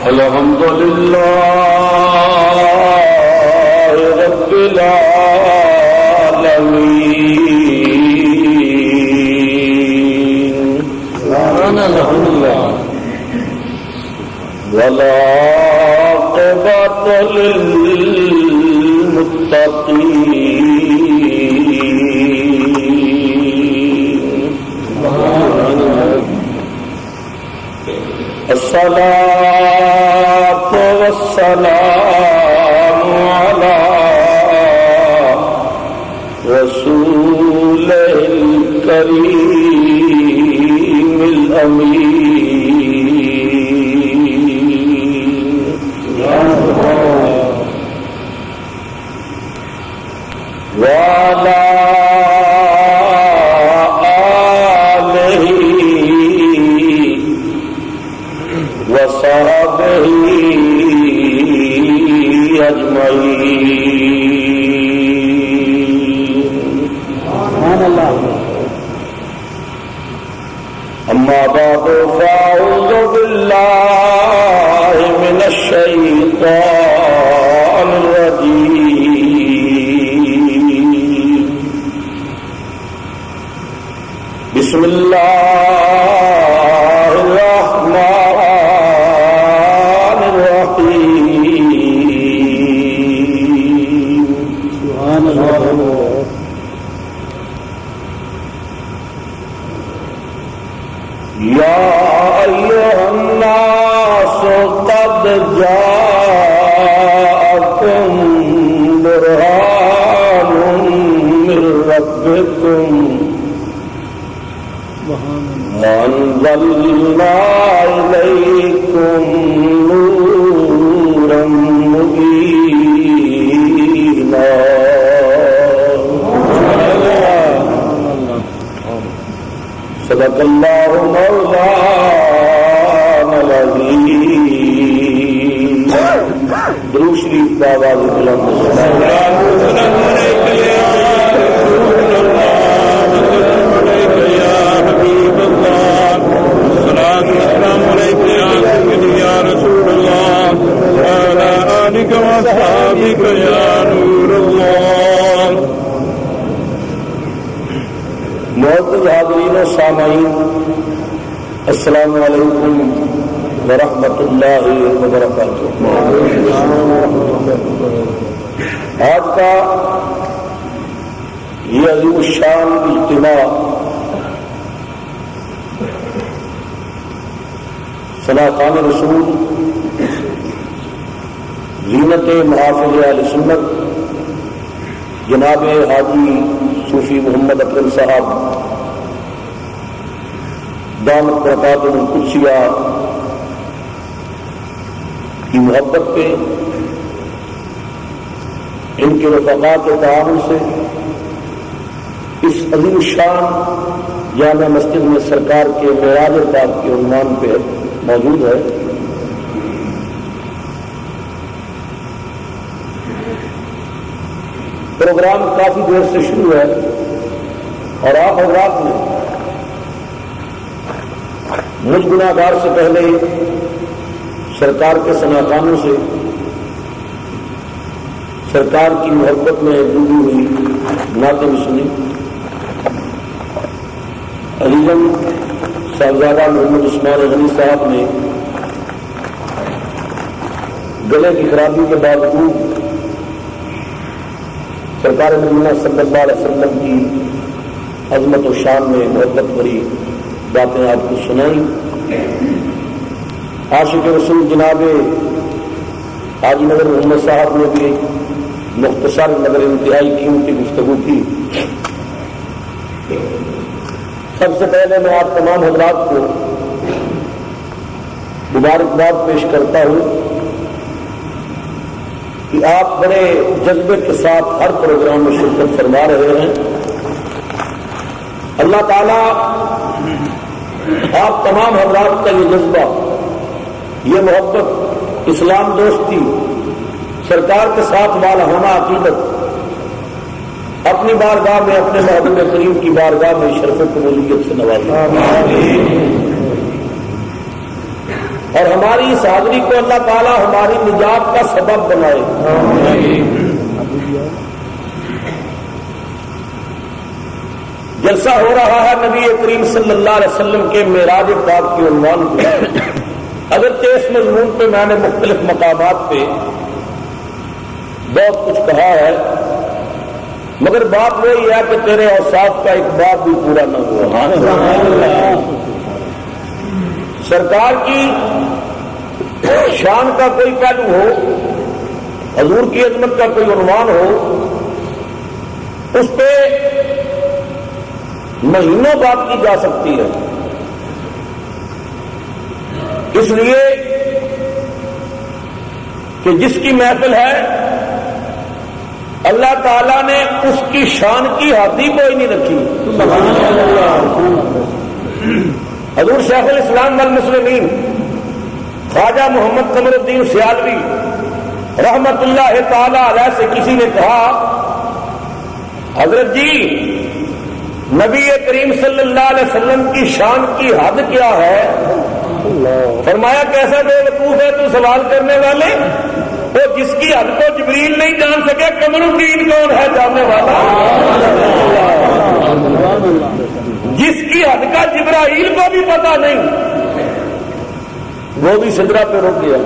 الحمد لله رب العالمين الحمد لله والعاقبة للمتقين الصلاة والسلام على رسوله الكريم الأمين وعلى وصحبه أجمعين. سبحان الله. أما بعد فأعوذ بالله من الشيطان الرجيم. بسم الله الرحمن يا أيها الناس قد جاءكم برهان من ربكم وأنزلنا إليكم نورا مبينا. صدق الله مولانا العظيم. درود شریف کا آواز بلند معزز حاضرین و سامعین، السلام علیکم ورحمۃ اللہ وبرکاتہ. آج کا یہ عظیم الشان اجتماع صلاحان رسول زینت محافظ اہل سنت جناب حاجی صوفی محمد اکرم صاحب دامت برکاتہم القدسیہ کی محبت پہ، ان کے رفقاء کے تعاون سے اس عظیم شان جامع مسجد میں سرکار کے معراج پاک کے عنوان پہ موجود ہے. پروگرام کافی دیر سے شروع ہے اور آپ حضرات نے مجھ گناہگار سے پہلے سرکار کے ثناخانوں سے سرکار کی محبت میں ڈوبی ہوئی نعتیں بھی سنی. علیزم صاحبزادہ محمد عثمان غنی صاحب نے گلے کی خرابی کے باوجود سرکار مدینہ صلی اللہ علیہ وسلم کی عظمت و شان میں محبت بھری باتیں آپ کو سنائیں. عاشق رسول جناب حاجی نگر محمد صاحب نے بھی مختصر مگر انتہائی قیمتی گفتگو کی. سب سے پہلے میں آپ تمام حضرات کو مبارکباد پیش کرتا ہوں کہ آپ بڑے جذبے کے ساتھ ہر پروگرام میں شرکت فرما رہے ہیں. اللہ تعالیٰ آپ تمام حضرات کا یہ جذبہ، یہ محبت، اسلام دوستی، سرکار کے ساتھ والا ہونا عقیدت اپنی بارگاہ میں، اپنے محبوب کریم کی بارگاہ میں شرف قبولیت سے نوازے. اور ہماری اس حاضری کو اللہ تعالی ہماری نجات کا سبب بنائے. جلسہ ہو رہا ہے نبی کریم صلی اللہ علیہ وسلم کے معراج پاک کے عنوان پہ. اگرچہ اس مضمون پہ میں نے مختلف مقامات پہ بہت کچھ کہا ہے، مگر بات وہی ہے کہ تیرے اوصاف کا ایک بات بھی پورا نہ ہوا. سرکار کی شان کا کوئی پہلو ہو، حضور کی عظمت کا کوئی عنوان ہو، اس پہ مہینوں بات کی جا سکتی ہے. اس لیے کہ جس کی محفل ہے اللہ تعالیٰ نے اس کی شان کی حد ہی کوئی نہیں رکھی. حضور شیخ الاسلام والمسلمین خواجہ محمد قمر الدین سیالوی رحمت اللہ تعالی علیہ سے کسی نے کہا، حضرت جی نبی کریم صلی اللہ علیہ وسلم کی شان کی حد کیا ہے؟ فرمایا کیسا بے وقوف ہے تو سوال کرنے والے، وہ جس کی حد کو جبریل نہیں جان سکے قمر الدین کون ہے جاننے والا؟ جس کی حد کا جبرائیل کو بھی پتا نہیں، وہ بھی سدرہ پہ رک گیا.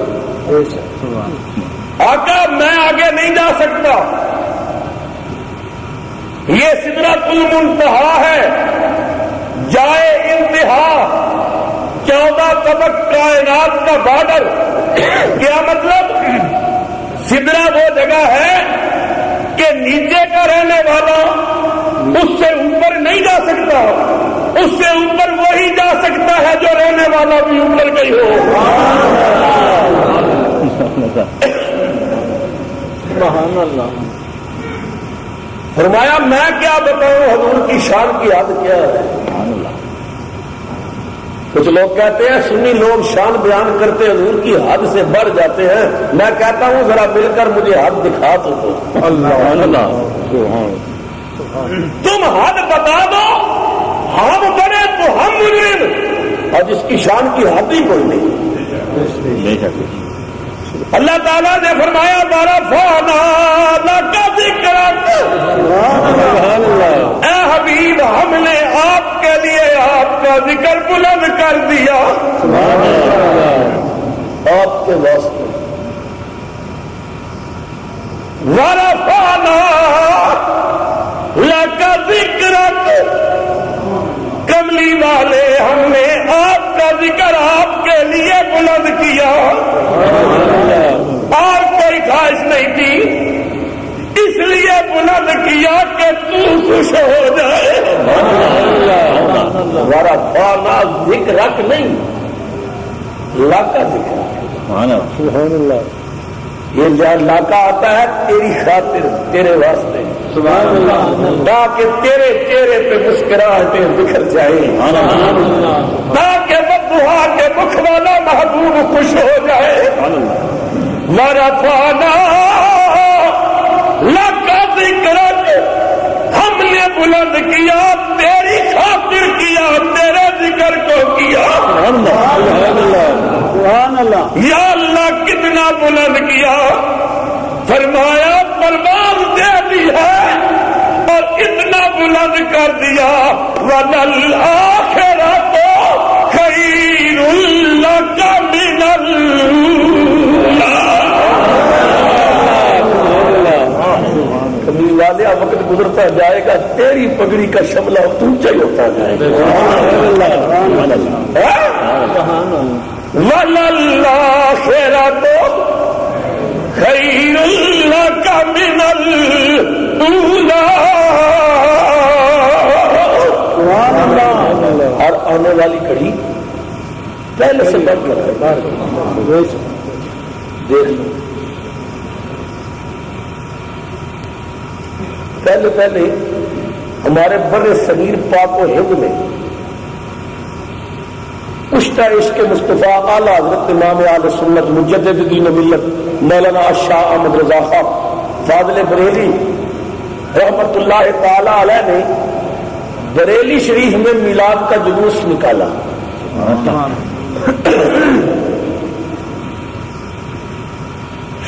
آقا میں آگے نہیں جا سکتا، یہ سدرۃ المنتہا ہے، جائے انتہا 14 طبق کائنات کا بارڈر. کیا مطلب؟ سدرہ وہ جگہ ہے کہ نیچے کا رہنے والا اس سے اوپر نہیں جا سکتا، اس سے اوپر وہی جا سکتا ہے جو رہنے والا بھی اوپر گئی ہو. سبحان اللہ. فرمایا میں کیا بتاؤں حضور کی شان کی حد کیا ہے. کچھ لوگ کہتے ہیں سنی لوگ شان بیان کرتے حضور کی حد سے بڑھ جاتے ہیں. میں کہتا ہوں ذرا مل کر مجھے حد دکھا تو دو. تم حد بتا دو، ہم بڑے تو ہم مجرم، اور جس کی شان کی حد ہی کوئی نہیں. اللہ تعالیٰ نے فرمایا بارفانا لک ذکرک، اے حبیب ہم نے آپ کے لیے آپ کا ذکر بلند کر دیا. آپ کے واسطے ورفعنا لک ذکرک، کملی والے ہم نے آپ کا ذکر آپ کے لیے بلند کیا. اور کوئی خواہش نہیں تھی، اس لیے بلند کیا کہ تو خوش ہو جائے. ہمارا فانا ذکرک نہیں، اللہ کا ذکر. سبحان اللہ. یہ جہاں لاکا آتا ہے تیری خاطر، تیرے واسطے، سبحان اللہ، تاکہ تیرے چہرے پہ مسکراہٹیں بکھر جائیں، تاکہ بددعا کے مکھ والا محبوب خوش ہو جائے. ورفعنا لک ذکرک، ہم نے بلند کیا تیری خاطر کیا، تیرے ذکر کو کیا. سبحان اللہ. یا اللہ کتنا بلند کیا؟ فرمایا پرواز دے دی ہے اور اتنا بلند کر دیا. وَلَلْآخِرَةُ خَيْرٌ لَكَ مِنَ الْأُولَىٰ. کبھی والے وقت گزرتا جائے گا تیری پگڑی کا شملہ اونچا ہی ہوتا جائے گا. وَلَلْآخِرَةُ خَيْرٌ لَكَ مِنَ الْأُولَىٰ. اور آنے والی کڑی پہلے سے بڑھ کر دیکھ لو. پہلے ہمارے بر صغیر پاک و ہند میں پشتہ عشق مصطفیٰ اعلیٰ حضرت امام اہل سنت مجدد دین ملت مولانا شاہ احمد رضا خان فاضل بریلی رحمت اللہ تعالی علیہ نے بریلی شریف میں میلاد کا جلوس نکالا.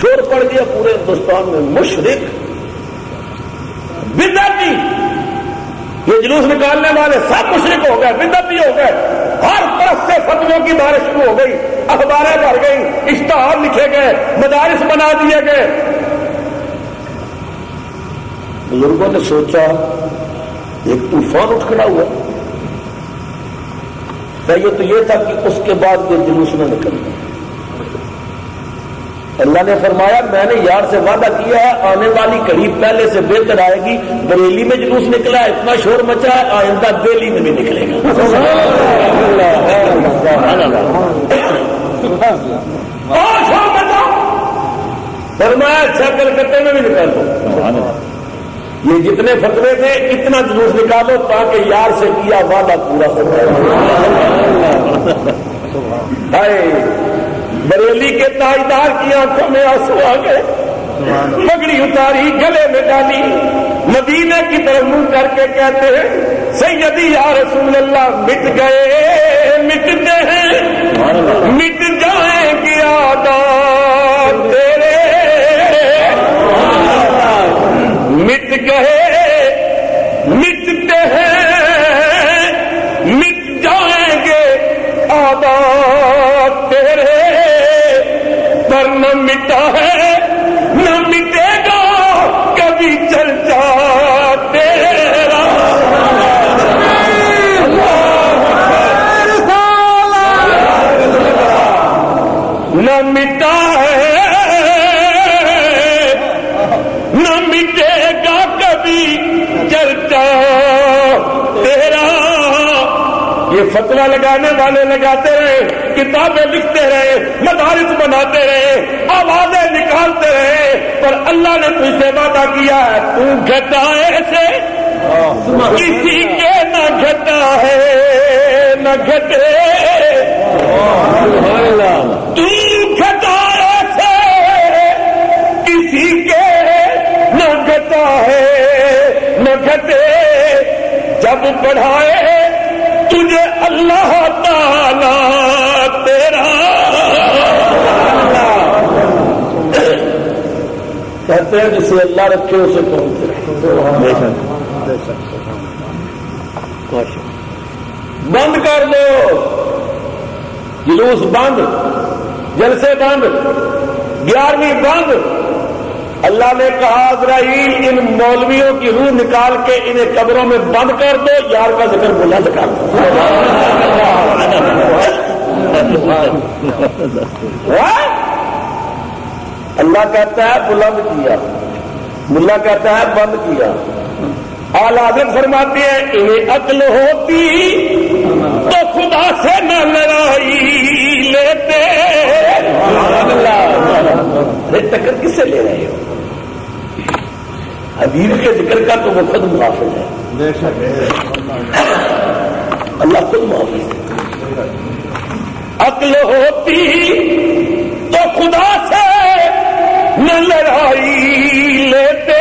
شور پڑ گیا پورے ہندوستان میں، مشرک بدعتی، یہ جلوس نکالنے والے سب مشرک ہو گئے، بدعتی ہو گئے، ہر طرف سے فتووں کی بارش شروع ہو گئی، اخباریں بھر گئی، اشتہار لکھے گئے، مدارس بنا دیے گئے۔ بزرگوں نے سوچا ایک طوفان اٹھ کھڑا ہوا، یہ تو یہ تھا کہ اس کے بعد یہ جلوس نہ نکلنا۔ اللہ نے فرمایا میں نے یار سے وعدہ کیا ہے آنے والی گھڑی پہلے سے بہتر آئے گی، بریلی میں جلوس نکلا ہے، اتنا شور مچا ہے، آئندہ دہلی میں بھی نکلے گا۔ اور شور مچا، فرمایا اچھا کلکتے میں بھی نکالو، یہ جتنے فتوے تھے اتنا جلوس نکالو تاکہ یار سے کیا وعدہ پورا ہو جائے۔ بریلی کے تاجدار کی آنکھوں میں آنسو آ گئے، پگڑی اتاری، گلے میں ڈالی، مدینے کی طرف منہ کر کے کہتے ہیں سیدی یا رسول اللہ مٹ گئے مٹتے ہیں، مٹ جائیں گے عادات تیرے، مٹ گئے مٹتے ہیں، مٹ جائیں گے عادات تیرے، پر نہ مٹا ہے نہ مٹے گا کبھی چرچا تیرا۔ نہ مٹا ہے نہ مٹے گا کبھی چرچا تیرا۔ یہ فتویٰ لگانے والے لگاتے رہے، کتابیں لکھتے رہے، مدارس بناتے رہے، آوازیں نکالتے رہے، پر اللہ نے تجھ سے وعدہ کیا ہے تو گھٹائے سے کسی کے نہ گھٹا ہے نہ گھٹے، تو گھٹائے سے کسی کے نہ گھٹا ہے نہ گھٹے، جب پڑھائے تجھے اللہ تعالی تیرا۔ کہتے ہیں جسے اللہ رکھے اسے پہنچے۔ بند کر دو جلوس، بند جلسے، بند 11ویں بند۔ اللہ نے کہا عزرائیل ان مولویوں کی روح نکال کے انہیں قبروں میں بند کر دو، یار کا ذکر بلند کر دو۔ اللہ کہتا ہے بلند کیا، ملا کہتا ہے بند کیا۔ اعلیٰ حضرت فرماتے ہیں انہیں عقل ہوتی تو خدا سے نہ لڑائی لیتے۔ ٹکر کس سے لے رہے ہو؟ حبیب کے ذکر کا تو وہ خود محافظ ہے، اللہ خود محافظ ہے۔ عقل ہوتی تو خدا سے نہ لڑائی لیتے،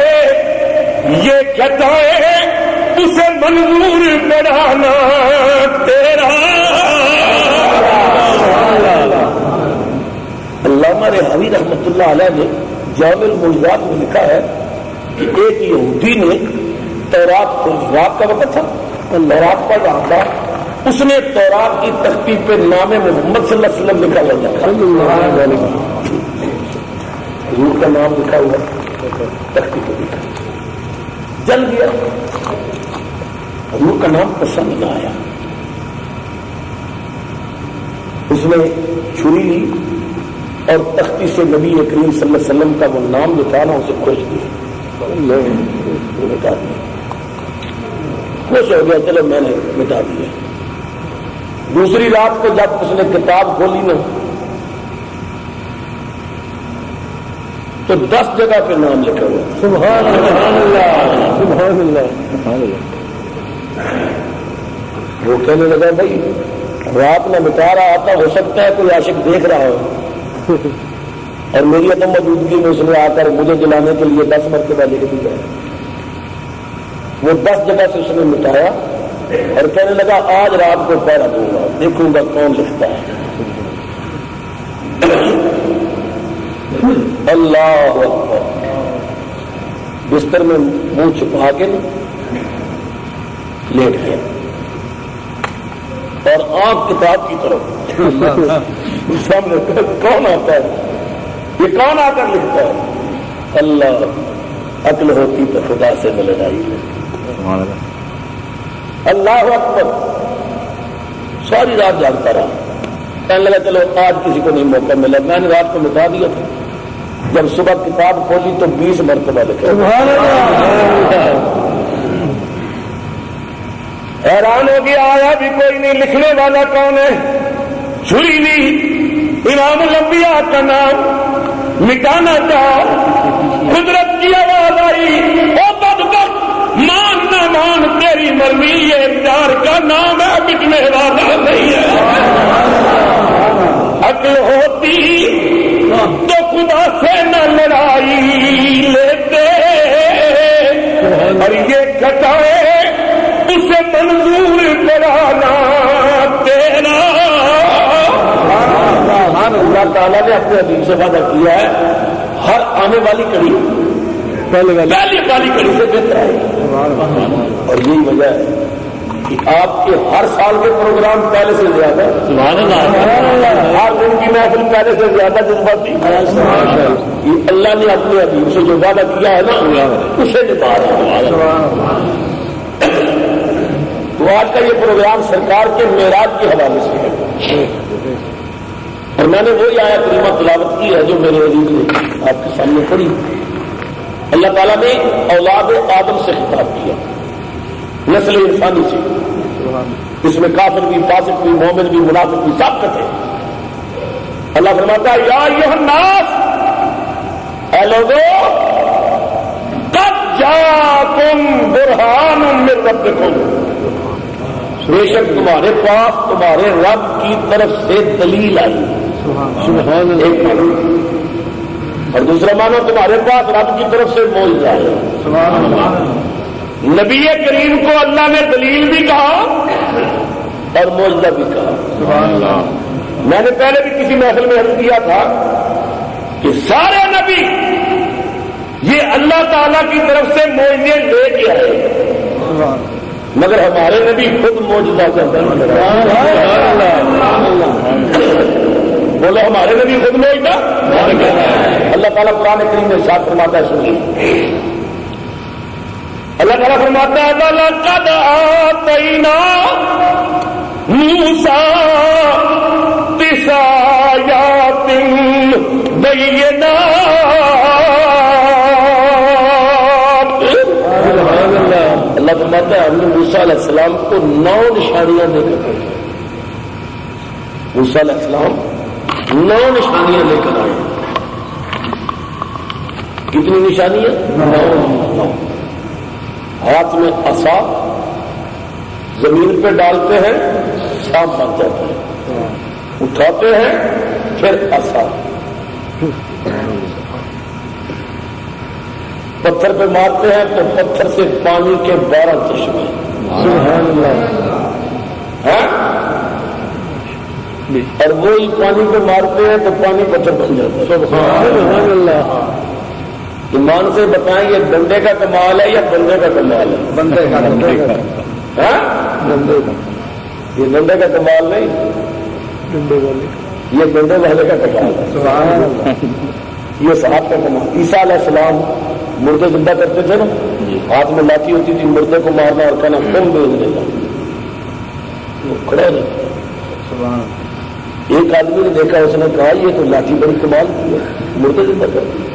یہ گھٹائے اسے منظور بڑھانا تیرا۔ علامہ رحاوی رحمۃ اللہ علیہ نے جامع المعجزات میں لکھا ہے کہ ایک یہودی نے تورات، رات کا وقت تھا، تورات پڑھ رہا تھا، اس نے تورات کی تختی پہ نام محمد صلی اللہ علیہ وسلم لکھا ہوا، حضور کا نام لکھا ہوا تختی پہ لکھا، جل گیا، حضور کا نام پسند نہ آیا، اس نے چھری لی اور تختی سے نبی کریم صلی اللہ علیہ وسلم کا وہ نام جو تھا نا اسے کھوج دیا، مٹا دیا، خوش ہو گیا، چلو میں نے مٹا دیا۔ دوسری رات کو جب اس نے کتاب کھولی نا تو 10 جگہ پہ نام لکھا ہوا، سبحان اللہ سبحان اللہ سبحان اللہ۔ وہ کہنے لگا بھائی رات میں مٹا رہا تھا، ہو سکتا ہے کوئی عاشق دیکھ رہا ہو، اور میری عدم موجودگی میں اس نے آ کر مجھے جلانے کے لیے 10 مرتبہ لکھ دیا۔ وہ 10 جگہ سے اس نے مٹایا اور کہنے لگا آج رات کو پہرا دوں گا، دیکھوں گا کون لکھتا ہے۔ اللہ اکبر، بستر میں منہ چھپا کے لیٹ گیا اور آنکھ کتاب کی طرف سامنے کون آتا ہے، یہ کون آ کر لکھتا ہے؟ اللہ، عقل ہوتی تو خدا سے مل جائی۔ اللہ اکبر، ساری رات جاگتا رہا، کہنے لگا چلو آج کسی کو نہیں موقع ملا، میں نے رات کو مٹا دیا تھا، جب صبح کتاب کھولی تو 20 مرتبہ لکھا۔ حیران ہو گیا، آیا بھی کوئی نہیں، لکھنے والا کون ہے؟ چھری لی، امام الانبیاء کا نام مٹانا چاہ، قدرت کی آواز آئی، او بدبخت، مان نہ مان تیری مرضی، یہ پیار کا نام ہے، مٹنے والا نہیں ہے۔ عقل ہوتی تو خدا سے نہ لڑائی لیتے، اور یہ کٹائے اسے منظور کرانا تیرا۔ اللہ تعالیٰ نے اپنے حبیب سے وعدہ کیا ہے، ہر آنے والی کڑی پہلی والی کڑی سے بہتر ہے، اور یہی وجہ ہے کہ آپ کے ہر سال کے پروگرام پہلے سے زیادہ، ہر دن کی محفل پہلے سے زیادہ جذباتی، یہ اللہ نے اپنے حبیب سے جو وعدہ کیا ہے نا اسے نبھا رہا ہے۔ تو آج کا یہ پروگرام سرکار کے معراج کے حوالے سے ہے، اور میں نے وہی آیت کریمہ تلاوت کی ہے جو میرے عزیز نے آپ کے سامنے پڑھی۔ اللہ تعالیٰ نے اولاد آدم سے خطاب کیا، نسل انسانی سے، اس میں کافر بھی، فاسق بھی، مومن بھی، منافق بھی، سب کٹے۔ اللہ فرماتا ہے یا ایھا الناس، اے لوگوں، قد جاءکم برہان من ربکم، بے شک تمہارے پاس تمہارے رب کی طرف سے دلیل آئی، ایک مانو، اور دوسرا مانو تمہارے پاس رب کی طرف سے معجزہ آیا۔ نبی کریم کو اللہ نے دلیل بھی کہا اور معجزہ بھی کہا۔ میں نے پہلے بھی کسی محفل میں عرض کیا تھا کہ سارے نبی یہ اللہ تعالیٰ کی طرف سے معجزے لے کے آئے، مگر ہمارے نبی خود معجزہ کرتے ہیں۔ بولو ہمارے نبی خود معجزہ۔ اللہ تعالیٰ قرآن کریم میں ارشاد فرماتا ہے، سنیے، اللہ تعالیٰ فرماتا ہے وَلَقَدْ آتَيْنَا مُوسَىٰ تِسْعَ آيَاتٍ بَيِّنَاتٍ۔ اللہ فرماتا ہے ہم نے موسیٰ علیہ السلام کو 9 نشانیاں دے کر بھیجا۔ موسیٰ علیہ السلام 9 نشانیاں لے کر آئے۔ کتنی نشانیاں؟ 9۔ ہاتھ میں عصا، زمین پہ ڈالتے ہیں سانپ بن جاتا ہے، اٹھاتے ہیں پھر عصا، پتھر پہ مارتے ہیں تو پتھر سے پانی کے 12 چشمے۔ سبحان اللہ۔ اور وہی پانی پہ مارتے ہیں تو پانی پتھر بن جاتا ہے۔ سبحان اللہ۔ ایمان سے بتائیں یہ ڈنڈے کا کمال ہے یا بندے کا کمال ہے؟ بندے کا۔ یہ ڈنڈے کا کمال نہیں، یہ ڈنڈے والے کا کمال ہے۔ یہ صاحب کا کمال۔ عیسیٰ علیہ السلام مردے زندہ کرتے تھے نا، ہاتھ میں لاٹھی ہوتی تھی، مردے کو مارنا اور کہنا کم بھیجنے کا، وہ کھڑا ہو جاتا۔ ایک آدمی نے دیکھا، اس نے کہا یہ تو لاٹھی بڑی کمال کی ہے، مردے زندہ کرتی ہے۔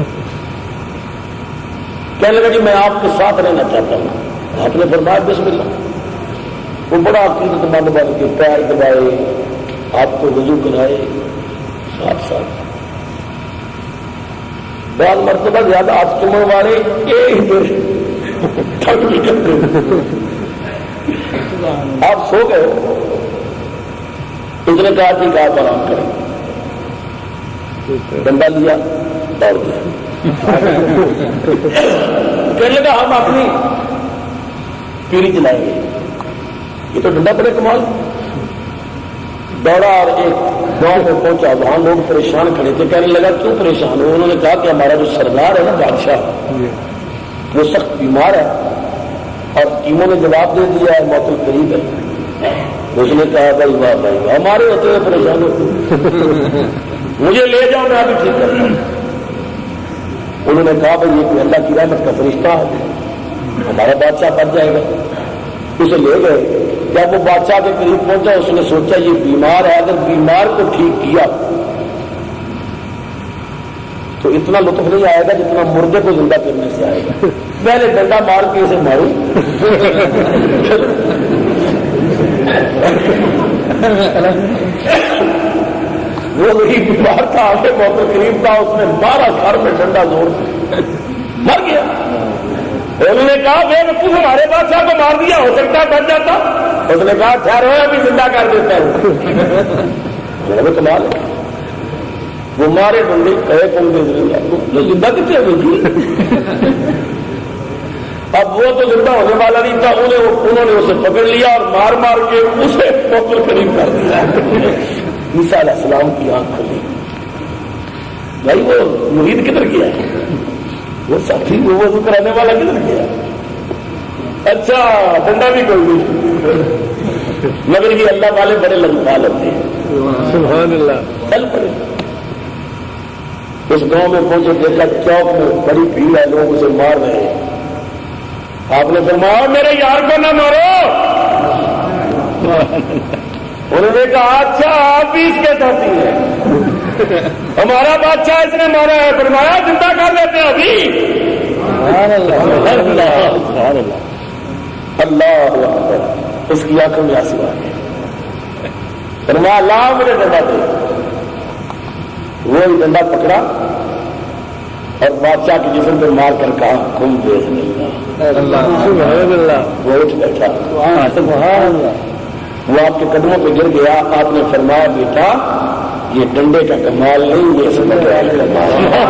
کہنے لگا جی میں آپ کے ساتھ رہنا چاہتا ہوں۔ آپ نے فرمایا بسم اللہ۔ وہ بڑا عقیدت مند بن کے پیر دبائے، آپ کو وضو کرائے، ساتھ بعض مرتبہ زیادہ ہاتھ چومن والے ایک ٹھگ بھی کرتے، آپ سو گئے، اس نے کہا ٹھیک آپ آرام کریں، ڈنڈا لیا دوڑ گیا۔ کہنے لگا ہم اپنی پیری چلائیں گے، یہ تو ڈنڈا بڑے کمال، دوڑا اور ایک گاؤں میں پہنچا. وہاں لوگ پریشان کھڑے تھے. کہنے لگا کیوں پریشان ہو؟ انہوں نے کہا کہ ہمارا جو سردار ہے نا بادشاہ, وہ سخت بیمار ہے اور ٹیموں نے جواب دے دیا ہے موت القریب ہے. اس نے کہا بھائی واہ بھائی ہمارے ہوتے ہوئے پریشان ہوتے مجھے لے جاؤ میں ابھی ٹھیک کرتا ہوں. انہوں نے کہا بھائی یہ اللہ کی رحمت کا فرشتہ ہے, ہمارا بادشاہ بچ جائے گا. اسے لے گئے. جب وہ بادشاہ کے قریب پہنچا اس نے سوچا یہ بیمار ہے, اگر بیمار کو ٹھیک کیا تو اتنا لطف نہیں آئے گا جتنا مردے کو زندہ کرنے سے آئے گا. پہلے ڈنڈا مار کے اسے ماروں. وہ وہی بیمار تھا, آگے موت قریب تھا, اس نے 12 سال میں ڈنڈا زور مر گیا. انہوں نے کہا بے وقوف ہمارے بادشاہ کو مار دیا, ہو سکتا ہے بچ جاتا. اس نے کہا ٹھہرو ابھی زندہ کر دیتا ہوں. کمال ہے. وہ مارے ڈنڈے کہے کون دے زندہ کتنے ہوئی. اب وہ تو زندہ ہونے والا نہیں تھا, انہوں نے اسے پکڑ لیا اور مار مار کے اسے موت قریب کر دیا. عیسیٰ علیہ السلام کی آنکھ کھلی. بھائی وہ مرید کدھر گیا, وہ ساتھی وہ وضو کرانے والا کدھر گیا. اچھا ڈنڈا بھی کوئی نہیں, مگر یہ اللہ والے بڑے لگتا ہوتے ہیں. سبحان اللہ. چل پڑے. اس گاؤں میں پہنچے, دیکھا چوک میں بڑی بھیڑ ہے, لوگ اسے مار رہے ہیں. آپ نے فرمایا میرے یار کو نہ مارو. انہوں نے کہا اچھا آپ بھی اس کے ساتھی ہیں, ہمارا بادشاہ اس نے مارا ہے. فرمایا زندہ کر لیتے ہیں ابھی. اللہ اس کی آنکھوں میں آنسو آ گئے. فرمایا لا میرے ڈنڈا دے. وہی ڈنڈا پکڑا اور بادشاہ کے جسم پہ مار کر کہا کم بیچ نہیں. وہ اٹھ بیٹھا. وہ آپ کے قدموں پہ گر گیا. آپ نے فرمایا بیٹا یہ ڈنڈے کا کمال نہیں, یہ سمجھ کا کمال.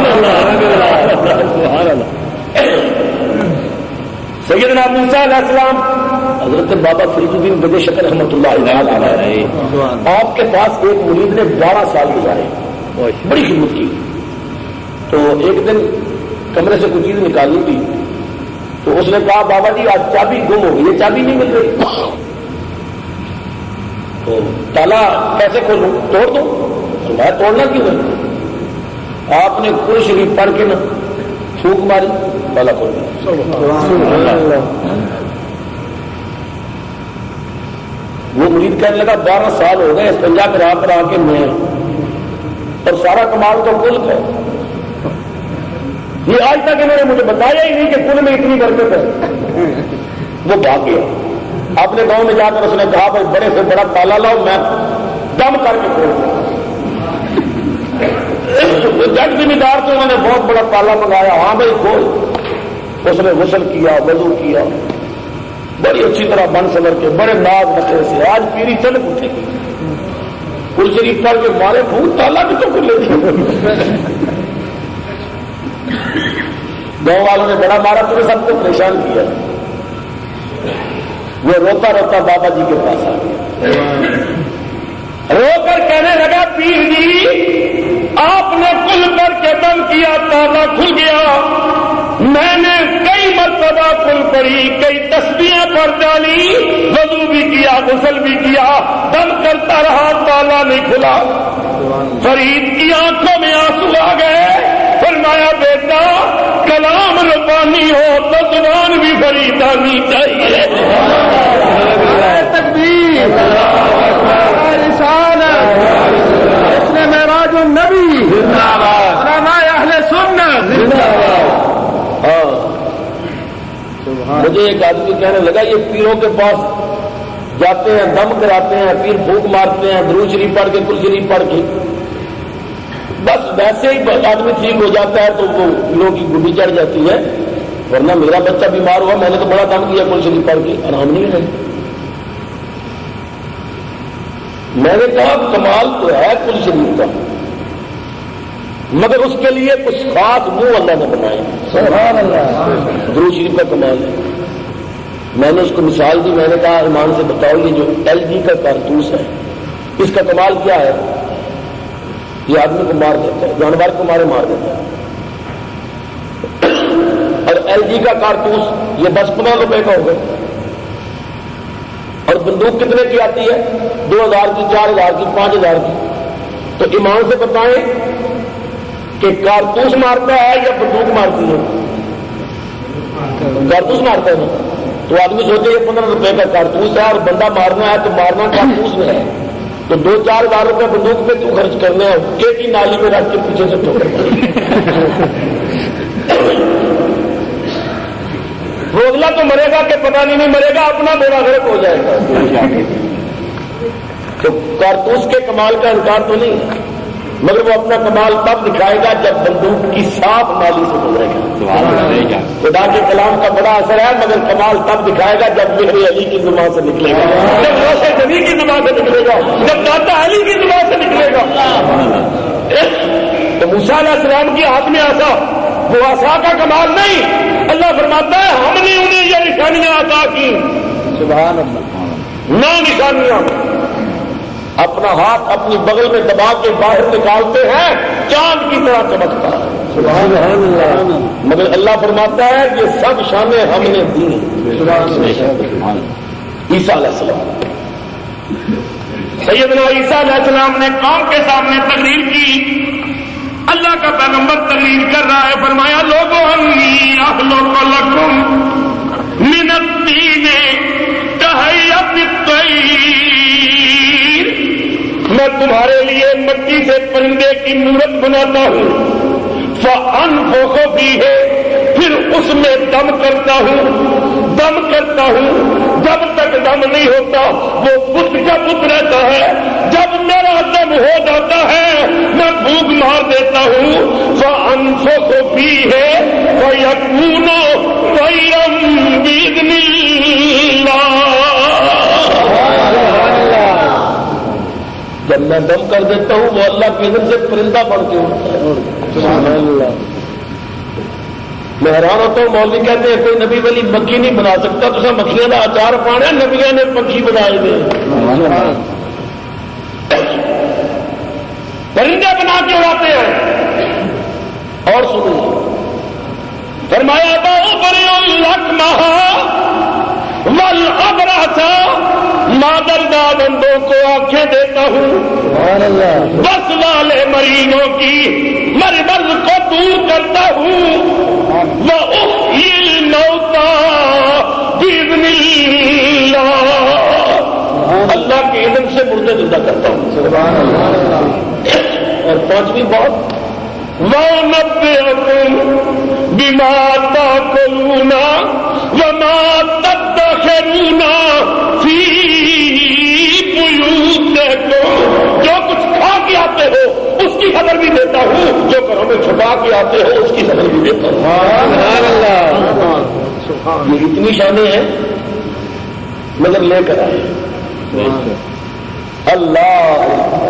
سیدنا موسیٰ علیہ السلام حضرت بابا فرید الدین بد شکر رحمۃ اللہ علیہ, آپ کے پاس ایک مرید نے 12 سال گزارے, بڑی خدمت کی. تو ایک دن کمرے سے کوئی چیز نکالنی تھی, تو اس نے کہا بابا جی آج چابی گم ہو گئی, یہ چابی نہیں مل رہی. تو تالا کیسے کھولوں, توڑ دو. تو میں توڑنا کیوں ہے. آپ نے قرآن شریف پڑھ کے نا پھونک ماری, تالا کھول گیا. وہ مرید کہنے لگا 12 سال ہو گئے اس پنجاب راہ پر آ کے میں, اور سارا کمال تو کل ہے. یہ آج تک انہوں نے مجھے بتایا ہی نہیں کہ کل میں اتنی برکت ہے. وہ بھاگ گیا. اپنے گاؤں میں جا کر اس نے کہا بھائی بڑے سے بڑا تالا لاؤ, میں دم کر کے کھول دوں. جج ذمہ دار تھے, انہوں نے بہت بڑا تالا منگایا. ہاں بھائی کھول. اس نے غسل کیا, وضو کیا, بڑی اچھی طرح بن سمر کے, بڑے ناز نخرے سے. آج پیری چل اٹھے گی, قرآن شریف پڑھ کے مارے پھونک, تالا بھی تو کھلے تھے. گاؤں والوں نے بڑا مارا, تمہیں سب کو پریشان کیا. وہ روتا روتا بابا جی کے پاس آ گیا. رو کر کہنے لگا پیر جی آپ نے کل کر کے دم کیا, تالا کھل گیا. میں نے کئی مرتبہ کل پڑی, کئی تسبیحیں پڑھ ڈالی, وضو بھی کیا, غسل بھی کیا, دم کرتا رہا, تالا نہیں کھلا. فرید کی آنکھوں میں آنسو آ گئے. فرمایا بیٹا کلام ربانی ہو تو زبان بھی فرید آنی چاہیے. تکبیر, رسالت, معراج النبی, علماء اہل سنت. مجھے ایک آدمی کہنے لگا یہ پیروں کے پاس جاتے ہیں, دم کراتے ہیں, پیر پھونک مارتے ہیں, درود شریف پڑھ کے, کل شریف پڑھ کے, بس ویسے ہی آدمی ٹھیک ہو جاتا ہے تو وہ پیروں کی گڈی چڑھ جاتی ہے. ورنہ میرا بچہ بیمار ہوا, میں نے تو بڑا دم کیا کل شریف پڑھ کے, آرام نہیں ہے. میں نے کہا کمال تو ہے کل شریف کا, مگر اس کے لیے کچھ خاص منہ اللہ نے بنائے. سبحان اللہ. درود شریف کا کمال ہے. میں نے اس کو مثال دی, میں نے کہا ایمان سے بتاؤ یہ جو LG کا کارتوس ہے اس کا کمال کیا ہے؟ یہ آدمی کو مار دیتا ہے، جانور کو مار دیتا ہے. اور LG کا کارتوس یہ 10-15 روپے کا ہوگا. اور بندوق کتنے کی آتی ہے؟ 2000 کی، 4000 کی، 5000 کی. تو ایمان سے بتائیں کہ کارتوس مارتا ہے یا بندوق مارتی ہے؟ کارتوس مارتا ہے نا. تو آدمی سوچے یہ 15 روپے کا کارتوس ہے اور بندہ مارنا ہے تو مارنا کارتوس میں ہے. تو 2-4 ہزار روپے بندوق پہ تو خرچ کرنے ہیں کی نالی میں رکھ کے پیچھے سے ٹھوکر. روزلہ تو مرے گا کہ پتہ نہیں مرے گا، اپنا بیڑا غرق ہو جائے گا. تو کارتوس کے کمال کا انکار تو نہیں ہے، مگر وہ اپنا کمال تب دکھائے گا جب بندوق کی صاف نالی سے گزرے گا. خدا کے کلام کا بڑا اثر ہے، مگر کمال تب دکھائے گا جب میرے علی کی زبان سے نکلے گا، جب روشے نبی کی زبان سے نکلے گا، جب داتا علی کی زبان سے نکلے گا. تو موسیٰ علیہ السلام کی ہاتھ میں عصا، وہ عصا کا کمال نہیں. اللہ فرماتا ہے ہم نے انہیں یہ نشانیاں عطا کی. سبحان اللہ. 9 نشانیاں. اپنا ہاتھ اپنی بغل میں دبا کے باہر نکالتے ہیں، چاند کی طرح چمکتا ہے. سبحان اللہ. مگر اللہ فرماتا ہے یہ سب شانیں ہم نے دی. عیسیٰ علیہ السلام، سیدنا عیسیٰ علیہ السلام نے قوم کے سامنے تقریر کی. اللہ کا پیغمبر تقریر کر رہا ہے، فرمایا لوگوں انی اخلق لکم من الطین کہیئۃ الطیر، میں تمہارے لیے مٹی سے پرندے کی مورت بناتا ہوں. فانفخ فیہ، پھر اس میں دم کرتا ہوں، دم کرتا ہوں. جب تک دم نہیں ہوتا وہ بت کا بت رہتا ہے. جب میرا دم ہو جاتا ہے میں بھوک مار دیتا ہوں. فانفخ فیہ فیکون طیرا باذن اللہ. جب میں دم کر دیتا ہوں وہ اللہ کے اذن سے پرندہ بن کے اٹھتا ہے. سبحان اللہ. میں حیران ہوتا ہوں، مولوی کہتے ہیں کوئی نبی ولی مکھی نہیں بنا سکتا، تو سب مکھیاں کا اچار پانا، نبیوں نے پکھی بنائے گئے، پرندے بنا کے اڑاتے ہیں. اور سنو فرمایا مادردار بندوں کو آنکھیں دیتا ہوں، بس والے مریضوں کی مرض کو دور کرتا ہوں. وَأُحْيِي الْمَوْتَىٰ بِإِذْنِ اللَّهِ، اللہ کے اذن سے مردے زندہ کرتا ہوں. اور 5ویں بات وَأُنَبِّئُكُم بِمَا تَأْكُلُونَ وَمَا تَدَّخِرُونَ فِي بُيُوتِكُم، جو کچھ کھا کے آتے ہو اس کی خبر بھی دیتا ہوں، جو گھروں میں چھپا کے آتے ہو اس کی خبر بھی دیتا ہوں. یہ اتنی شانیں ہیں مگر لے کر آئے اللہ.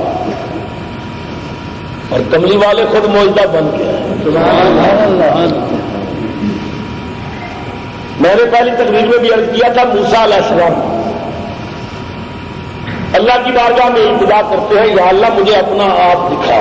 اور کملی والے خود موجودہ بن گیا. میں نے پہلی تقریر میں بھی عرض کیا تھا، موسیٰ علیہ السلام اللہ کی بارگاہ میں التجا کرتے ہیں، یا اللہ مجھے اپنا آپ دکھا.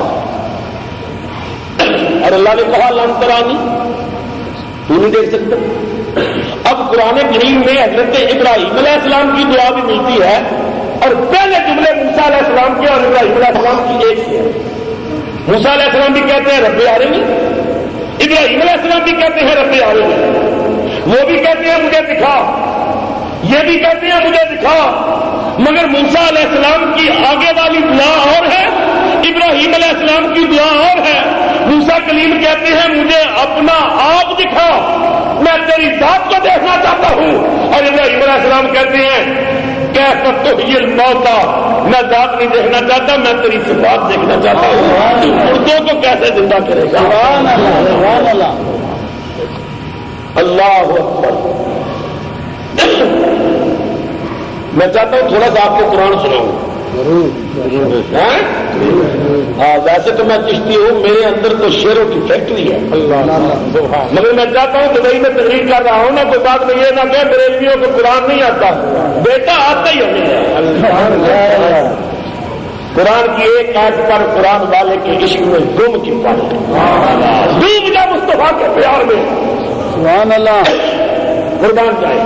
اور اللہ نے کہا لن ترانی، تو نہیں دیکھ سکتا. اب قرآن کریم میں حضرت ابراہیم علیہ السلام کی دعا بھی ملتی ہے، اور پہلے جملے موسیٰ علیہ السلام کے اور ابراہیم علیہ السلام کی ایک سے ہے. موسیٰ علیہ السلام بھی کہتے ہیں رب ارنی، ابراہیم علیہ السلام بھی کہتے ہیں رب ارنی. وہ بھی کہتے ہیں مجھے دکھا، یہ بھی کہتے ہیں مجھے دکھا. مگر موسیٰ علیہ السلام کی آگے والی دعا اور ہے، ابراہیم علیہ السلام کی دعا اور ہے. موسیٰ کلیم کہتے ہیں مجھے اپنا آپ دکھا، میں تیری ذات کو دیکھنا چاہتا ہوں. اور ابراہیم علیہ السلام کہتے ہیں کیسا تحیی الموتیٰ، میں ذات نہیں دیکھنا چاہتا، میں تیری صفات دیکھنا چاہتا ہوں، تو مردوں کو کیسے زندہ کرے گا. سبحان اللہ. اللہ اکبر. میں چاہتا ہوں تھوڑا سا آپ کو قرآن سناؤں. ویسے تو میں چشتی ہوں، میرے اندر تو شیروں کی فیکٹری ہے، مگر میں چاہتا ہوں دبئی میں تقریر کر رہا ہوں نا، کوئی بات میں یہ نہ کہ بریلویوں کو قرآن نہیں آتا. بیٹا آتا ہی ہمیں ہے. قرآن کی ایک آیت پر قرآن والے کے عشق میں گم کی پڑے، ڈوب جا مصطفیٰ کے پیار میں، سبحان اللہ، قربان جائے۔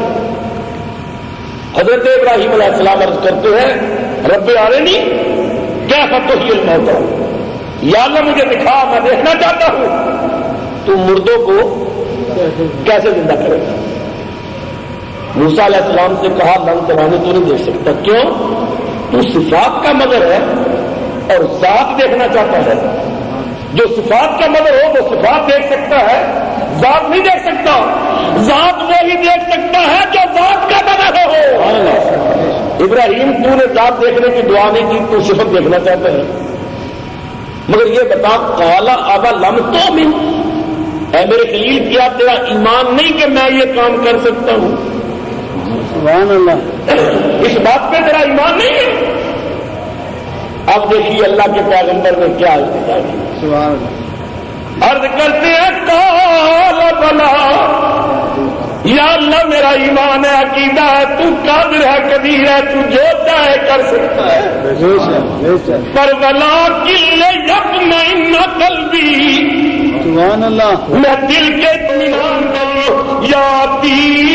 حضرت ابراہیم علیہ السلام عرض کرتے ہیں رب ارنی کیف تحیی الموتى، یا اللہ مجھے دکھا، میں دیکھنا چاہتا ہوں تو مردوں کو کیسے زندہ کرے گا۔ موسیٰ علیہ السلام سے کہا لن ترانی، تو نہیں دیکھ سکتا، کیوں؟ تو صفات کا مظہر ہے اور ذات دیکھنا چاہتا ہے، جو صفات کا مظہر ہو وہ صفات دیکھ سکتا ہے، ذات نہیں دیکھ سکتا، ذات وہی دیکھ سکتا ہے جو ذات کا مظہر ہو۔ ابراہیم تو نے ذات دیکھنے کی دعا نہیں کی، تو صفت دیکھنا چاہتا ہے، مگر یہ بتا قال ابا لم تؤمن، اے میرے خلیل کیا تیرا ایمان نہیں کہ میں یہ کام کر سکتا ہوں؟ سبحان اللہ، اس بات پہ تیرا ایمان نہیں ہے؟ اب دیکھیے اللہ کے پیغمبر نے کیا التجا کی، سبحان اللہ، عرض کرتے ہیں قال بلا، یا اللہ میرا ایمان ہے، عقیدہ ہے، تو قادر ہے، قدیر ہے، تو جو چاہے کر سکتا ہے، پر ولکن لیطمئن قلبی، سبحان اللہ، میں دل کے اطمینان کروں، یاتین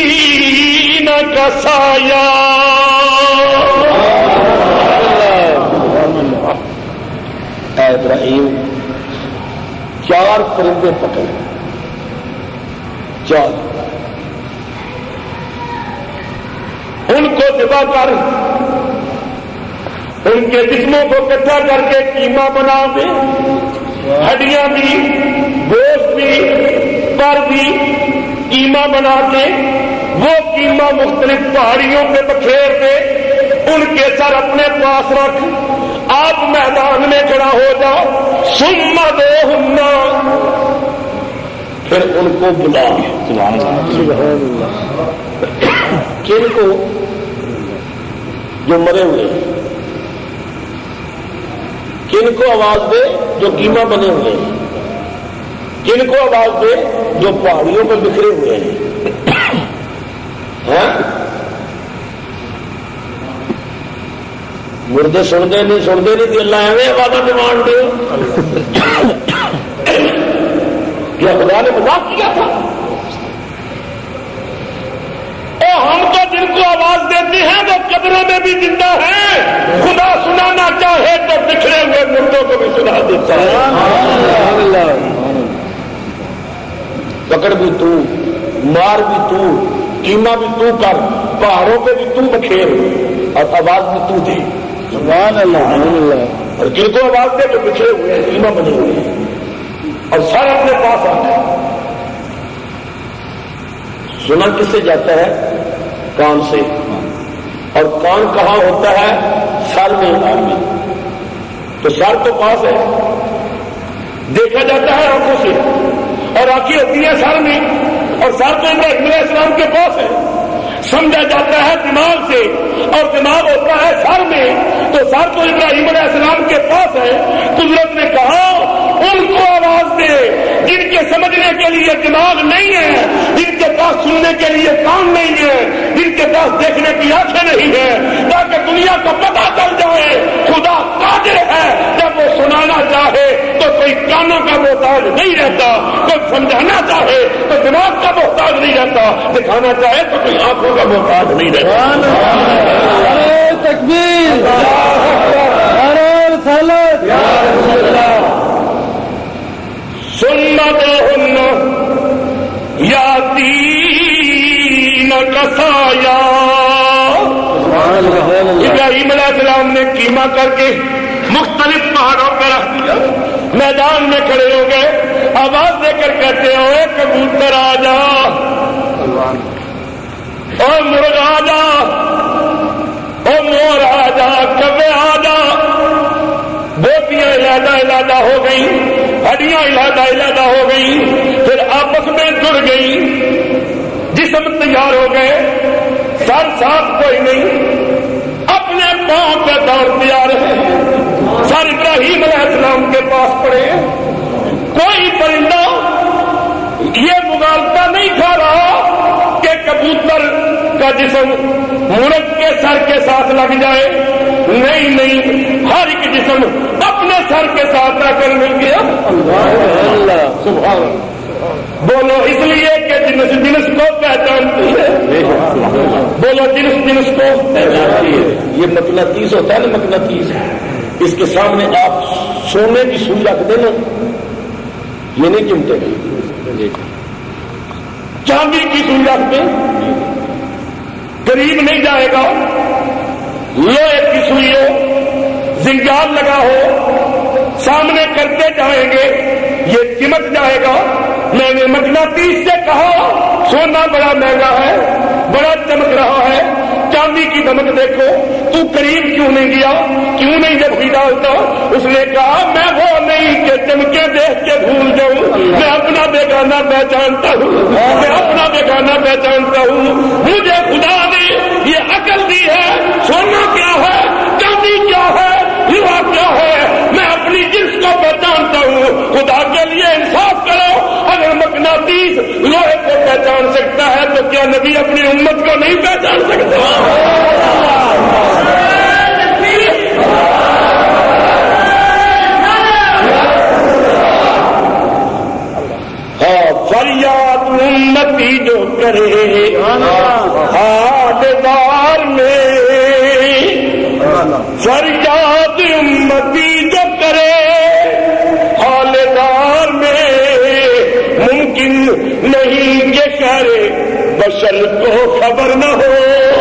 کا سایہ، اے ابراہیم 4 پرندے پکڑ، 4 ان کو ذبح کر، ان کے جسموں کو اکٹھا کر کے قیمہ بنا دے، ہڈیاں بھی، گوشت بھی، پر بھی، قیمہ بنا کے وہ قیمہ مختلف پہاڑیوں پہ بکھیر دے، ان کے سر اپنے پاس رکھ، آپ میدان میں کھڑا ہو جاؤ، ثم دعوہن، پھر ان کو بلا، کن کو؟ جو مرے ہوئے، کن کو آواز دے؟ جو قیمہ بنے ہوئے، کن کو آواز دے؟ جو پہاڑیوں پہ بکھرے ہوئے ہیں، مردے سنتے نہیں کہ اللہ ایویں وعدہ ڈیمانڈ دے، کیا خدا نے مذاق کیا تھا؟ ہم تو جن کو آواز دیتے ہیں وہ قبروں میں بھی زندہ ہیں، خدا سنانا چاہے تو بکھرے ہوئے مردوں کو بھی سنا دیتا ہے۔ پکڑ بھی تو، مار بھی تو، قیمہ بھی تو کر، پہاڑوں پہ بھی تو بکھیر، اور آواز بھی تو دے، سبحان اللہ، اور جن کو آواز دے تو بکھرے ہوئے ہیں، قیمہ بنے ہوئے ہیں، اور سر اپنے پاس آتا ہے۔ سنا کس سے جاتا ہے؟ کان سے، اور کان کہاں ہوتا ہے؟ سر میں، تو سر تو پاس ہے، دیکھا جاتا ہے آنکھوں سے، اور آنکھیں ہوتی ہیں سر میں، اور سر تو ابراہیم علیہ السلام کے پاس ہے، سمجھا جاتا ہے دماغ سے، اور دماغ ہوتا ہے سر میں، تو سر تو ابراہیم علیہ السلام کے پاس ہے۔ قدرت نے کہا ان کو آواز دے جن کے سمجھنے کے لیے دماغ نہیں ہے، جن کے پاس سننے کے لیے کان نہیں ہے، جن کے پاس دیکھنے کی آنکھیں نہیں ہے، تاکہ دنیا کو پتہ چل جائے خدا قادر ہے، جب وہ سنانا چاہے تو کوئی کانوں کا محتاج نہیں رہتا، کوئی سمجھانا چاہے تو دماغ کا محتاج نہیں رہتا، دکھانا چاہے تو کوئی آنکھوں کا محتاج نہیں رہتا۔ تکبیر، سنتہن یاتین کسایا، ابراہیم علیہ السلام نے قیمہ کر کے مختلف پہاڑوں پہ رکھ دیا، میدان میں کھڑے ہو گئے، آواز دے کر کہتے ہو کبوتر آ جا، اور مرغ آ جا، اور مور آ جا، کبے آ جا۔ بوٹیاں علیحدہ علیحدہ ہو گئی، ہڈیاں علیحدہ علیحدہ ہو گئی، پھر آپس میں جڑ گئی، جسم تیار ہو گئے، سر ساتھ کوئی نہیں، اپنے پاؤں پہ دوڑتے آ رہے ہیں، سر ابراہیم علیہ السلام کے پاس پڑے، کوئی پرندہ یہ مغالطہ نہیں کھا رہا کہ کبوتر کا جسم مرغ کے سر کے ساتھ لگ جائے، نہیں، ہر بولو اس لیے کہ جنس جنس کو پہچانتی ہے. بولو جنس جنس کو پہچانتی ہے. یہ مقناطیس ہوتا ہے نا، مقناطیس، اس کے سامنے آپ سونے کی سوئی رکھ دیں نا، یہ نہیں چمٹے گی. چاندی کی سوئی رکھ دیں، قریب نہیں جائے گا. لوہے کی سوئی ہو، زنجان لگا ہو، سامنے کرتے جائیں گے یہ چمک جائے گا. میں نے مقناطیس سے کہا سونا بڑا مہنگا ہے، بڑا چمک رہا ہے، چاندی کی دمک دیکھو، تو قریب کیوں نہیں گیا، کیوں نہیں جب بھی ڈالتا؟ اس نے کہا میں وہ نہیں کہ چمکے دیکھ کے بھول جاؤں، میں اپنا بیگانہ پہچانتا ہوں، میں اپنا بیگانہ پہچانتا ہوں. مجھے خدا نے یہ عقل دی ہے، سونا کیا ہے، چاندی کیا ہے، لوہا کیا ہے، میں اپنی جنس کو پہچانتا ہوں. خدا کے لیے انصاف کرو، اگر مقناطیس لوہے کو پہچان سکتا ہے تو کیا نبی اپنی امت کو نہیں پہچان سکتا؟ ہاں، فریاد امتی جو کرے حالدار میں، فریاد امتی جو کرے حالدار میں، ممکن نہیں کہ شر بشر کو خبر نہ ہو.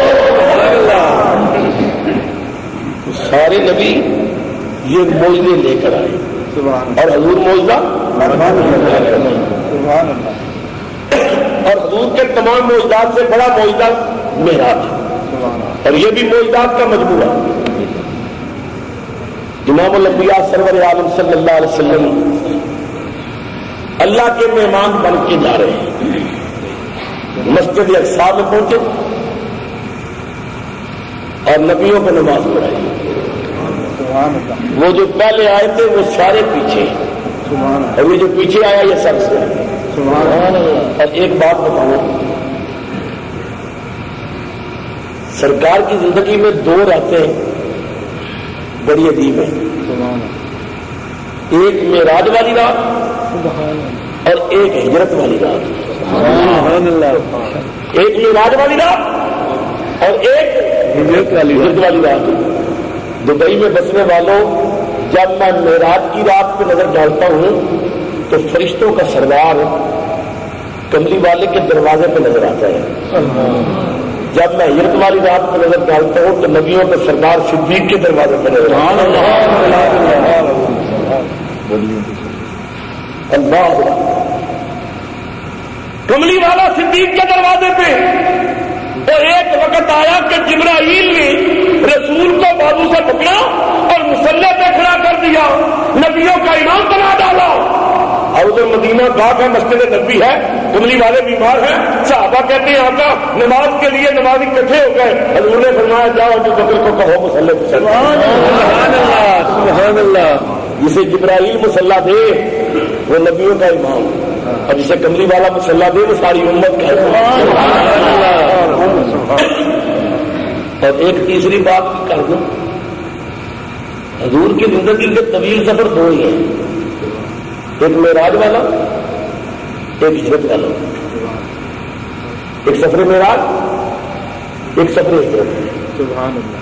سارے نبی یہ معجزے لے کر آئے اور حضور معجزہ، اور حضور کے تمام معجزات سے بڑا معجزہ معراج، اور یہ بھی معجزات کا مجموعہ. امام الانبیاء سرور عالم صلی اللہ علیہ وسلم اللہ کے مہمان بن کے جا رہے ہیں. مسجد اقصی میں پہنچے اور نبیوں کو نماز پڑھائی. وہ جو پہلے آئے تھے وہ سارے پیچھے، اور یہ جو پیچھے آیا یہ سب سے. اور ایک بات بتاؤں، سرکار کی زندگی میں دو راتیں بڑی عجیب ہیں. ایک معراج والی رات اور ایک ہجرت والی رات. ایک معراج والی رات اور ایک ہجرت والی رات. دبئی میں بسنے والوں، جب میں معراج کی رات پہ نظر ڈالتا ہوں تو فرشتوں کا سردار کملی والے کے دروازے پہ نظر آتا ہے. جب میں ہجرت والی رات پہ نظر ڈالتا ہوں تو نبیوں کے سردار صدیق کے دروازے پہ نظر آتا ہے. اللہ کملی والا صدیق کے دروازے پہ. اور ایک وقت آیا کہ جبرائیل نے رسول کو بازو سے پکڑا اور مسلح پہ کھڑا کر دیا، نبیوں کا امام بنا ڈالا. اور ادھر مدینہ گھاٹ ہے، مسجد نبوی ہے، کملی والے بیمار ہیں. صحابہ کہتے ہیں آقا نماز کے لیے نمازی اکٹھے ہو گئے. حضور نے فرمایا جاؤ ابو بکر کو کہو مسلح پہ. سبحان اللہ. جسے جبرائیل مسلح دے وہ نبیوں کا امام، اور جسے کملی والا مسلح دے وہ ساری امت کا امام. اور ایک تیسری بات کر دوں، حضور کی زندگی کے طویل سفر دو ہی ہیں، ایک معراج والا ایک ہجرت والا. ایک سفر معراج ایک سفر ہجرت. سبحان اللہ.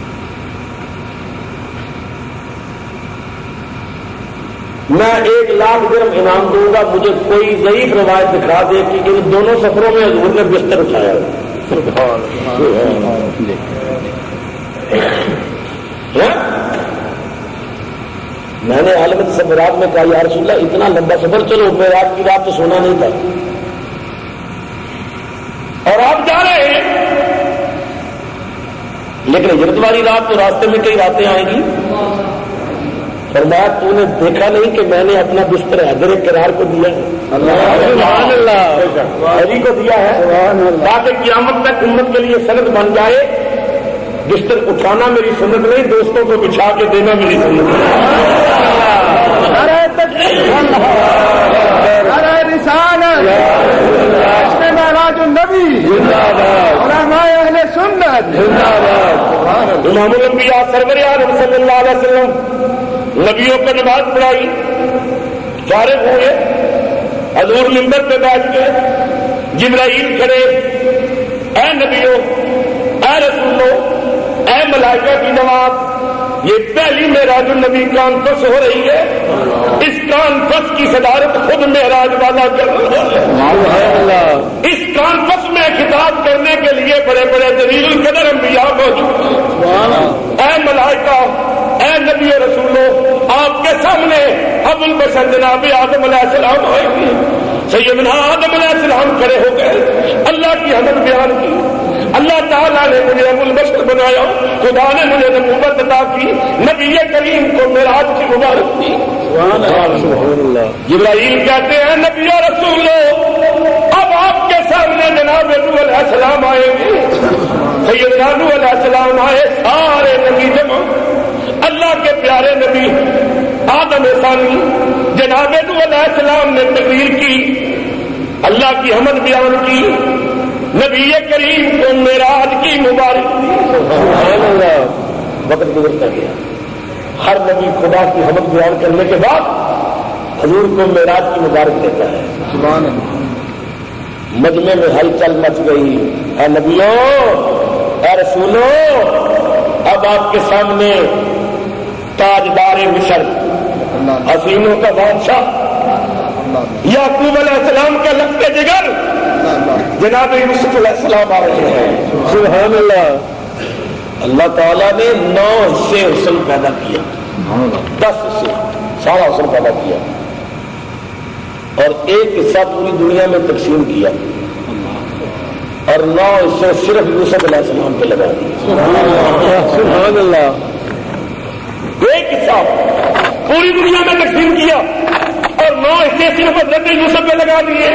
میں 1,00,000 درہم انعام دوں گا مجھے کوئی ضعیف روایت دکھا دے کہ ان دونوں سفروں میں حضور نے بستر اٹھایا. میں نے عالم تصورات میں کہا یا رسول اللہ اتنا لمبا سفر، چلو معراج کی رات تو سونا نہیں تھا اور آپ جا رہے ہیں، لیکن ہجرت والی رات تو راستے میں کئی راتیں آئیں گی. فرمایا تو نے دیکھا نہیں کہ میں نے اپنا بستر حضر کرار کو دیا ہے، سبحان اللہ، علی کو دیا ہے تاکہ قیامت تک امت کے لیے سند بن جائے. بستر اٹھانا میری سنت نہیں، دوستوں کو بچھا کے دینا میری سنت ہے. معراج النبی علماء اہل سنت. امام الانبیاء سرور عالم صلی اللہ علیہ وسلم نبیوں کو نماز پڑھائی فارغ ہوئے، حضور منبر پہ بیٹھ کے جبرائیل کھڑے، اے نبیوں، اے رسولوں، اے ملائکہ کی نواز، یہ پہلی معراج النبی کانفرنس ہو رہی ہے، اس کانفرنس کی صدارت خود معراج والا کر رہا ہے۔ اس کانفرنس میں خطاب کرنے کے لیے بڑے بڑے جلیل القدر انبیاء موجود ہیں۔ اے ملائکہ، اے نبی و رسولوں، آپ کے سامنے ابو البشر جناب آدم علیہ السلام آئے گے۔ سیدنا آدم علیہ السلام کھڑے ہو گئے، اللہ کی حمد بیان کی۔ اللہ تعالیٰ نے مجھے ابو البشر بنایا، خدا نے مجھے نبوت عطا کی، نبی کریم کو معراج کی مبارک دی۔ جبرائیل کہتے ہیں نبی و رسولوں، اب آپ کے سامنے جناب نوح علیہ السلام آئے گے۔ سیدنا نوح علیہ السلام آئے، سارے نبی جمع، اللہ کے پیارے نبی آدم ثانی جناب نوح علیہ السلام نے تقریر کی، اللہ کی حمد بیان کی، نبی کریم کو معراج کی مبارک دی۔ وقت گزرتا گیا، ہر نبی خدا کی حمد بیان کرنے کے بعد حضور کو معراج کی مبارک دیتا ہے۔ سبحان اللہ۔ مجمع میں ہلچل مچ گئی، اے نبیوں، اے رسولوں، اب آپ کے سامنے تاجدار مصر، حسینوں کا بادشاہ، یعقوب علیہ السلام کا لخت جگر جناب یوسف علیہ السلام آ رہے ہیں۔ سبحان اللہ۔ اللہ تعالیٰ نے 9 حصے حسن پیدا کیا، 10 حصے سارا حسن پیدا کیا، اور ایک حصہ پوری دنیا میں تقسیم کیا، اور 9 حصے صرف یوسف علیہ السلام پہ لگا دیے۔ سبحان اللہ۔ ایک حصہ پوری دنیا میں تقسیم کیا اور 9 حصے صرف حضرت یوسف پہ لگا دیے۔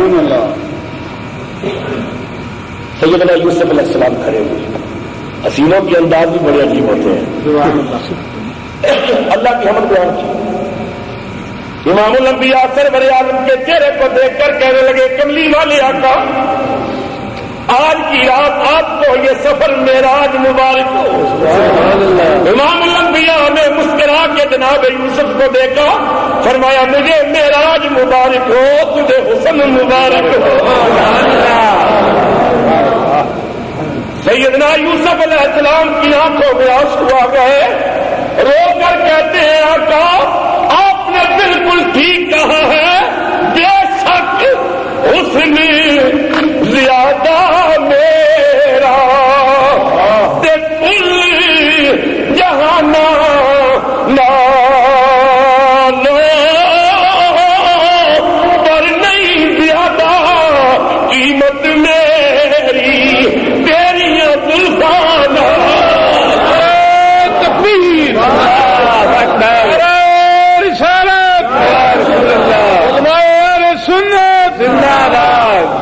سیدنا یوسف علیہ السلام کھڑے ہوئے، حسینوں کے انداز بھی بڑے عجیب ہوتے ہیں۔ اللہ کی حمد بیان کی۔ امام الانبیاء سرور عالم کے چہرے کو دیکھ کر کہنے لگے، کملی والے آقا، آج کی رات آپ کو یہ سفر معراج مبارک ہو۔ امام الانبیاء نے مسکرا کے جناب یوسف کو دیکھا، فرمایا مجھے معراج مبارک ہو، تجھے حسن مبارک ہو۔ سیدنا یوسف علیہ السلام کی آنکھوں میں آنسو آ گئے، رو کر کہتے ہیں آقا آپ نے بالکل ٹھیک کہا ہے، بے شک حسن زیادہ میرا تے کل جہانا نالو پر نہیں زیادہ قیمت میری تیریاں زلفانا۔ تکبیر، رسالت، علماء سنت زندہ باد۔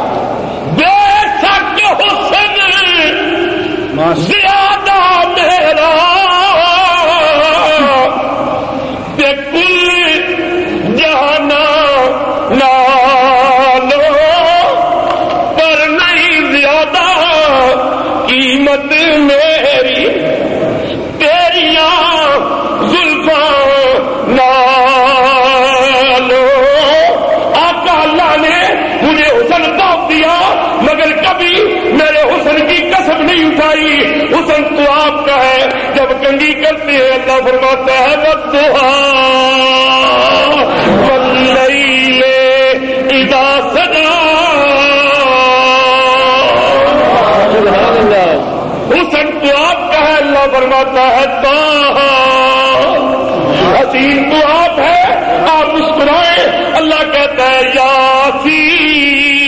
زیادہ میرا تے کل جہانا نالو پر نہیں زیادہ قیمت میری تیریاں زلفاں نالو۔ آقا اللہ نے مجھے حسن توپ دیا، مگر کبھی میرے حسن کی قسم نہیں اٹھائی، حسن تو آپ کا ہے۔ جب کنگھی کرتے ہیں اللہ فرماتا ہے والضحیٰ واللیل اذا سجا۔ حسن تو آپ کا ہے، اللہ فرماتا ہے طٰہٰ۔ حسین تو آپ ہے، آپ مسکرائیں، اللہ کہتا ہے یاسین۔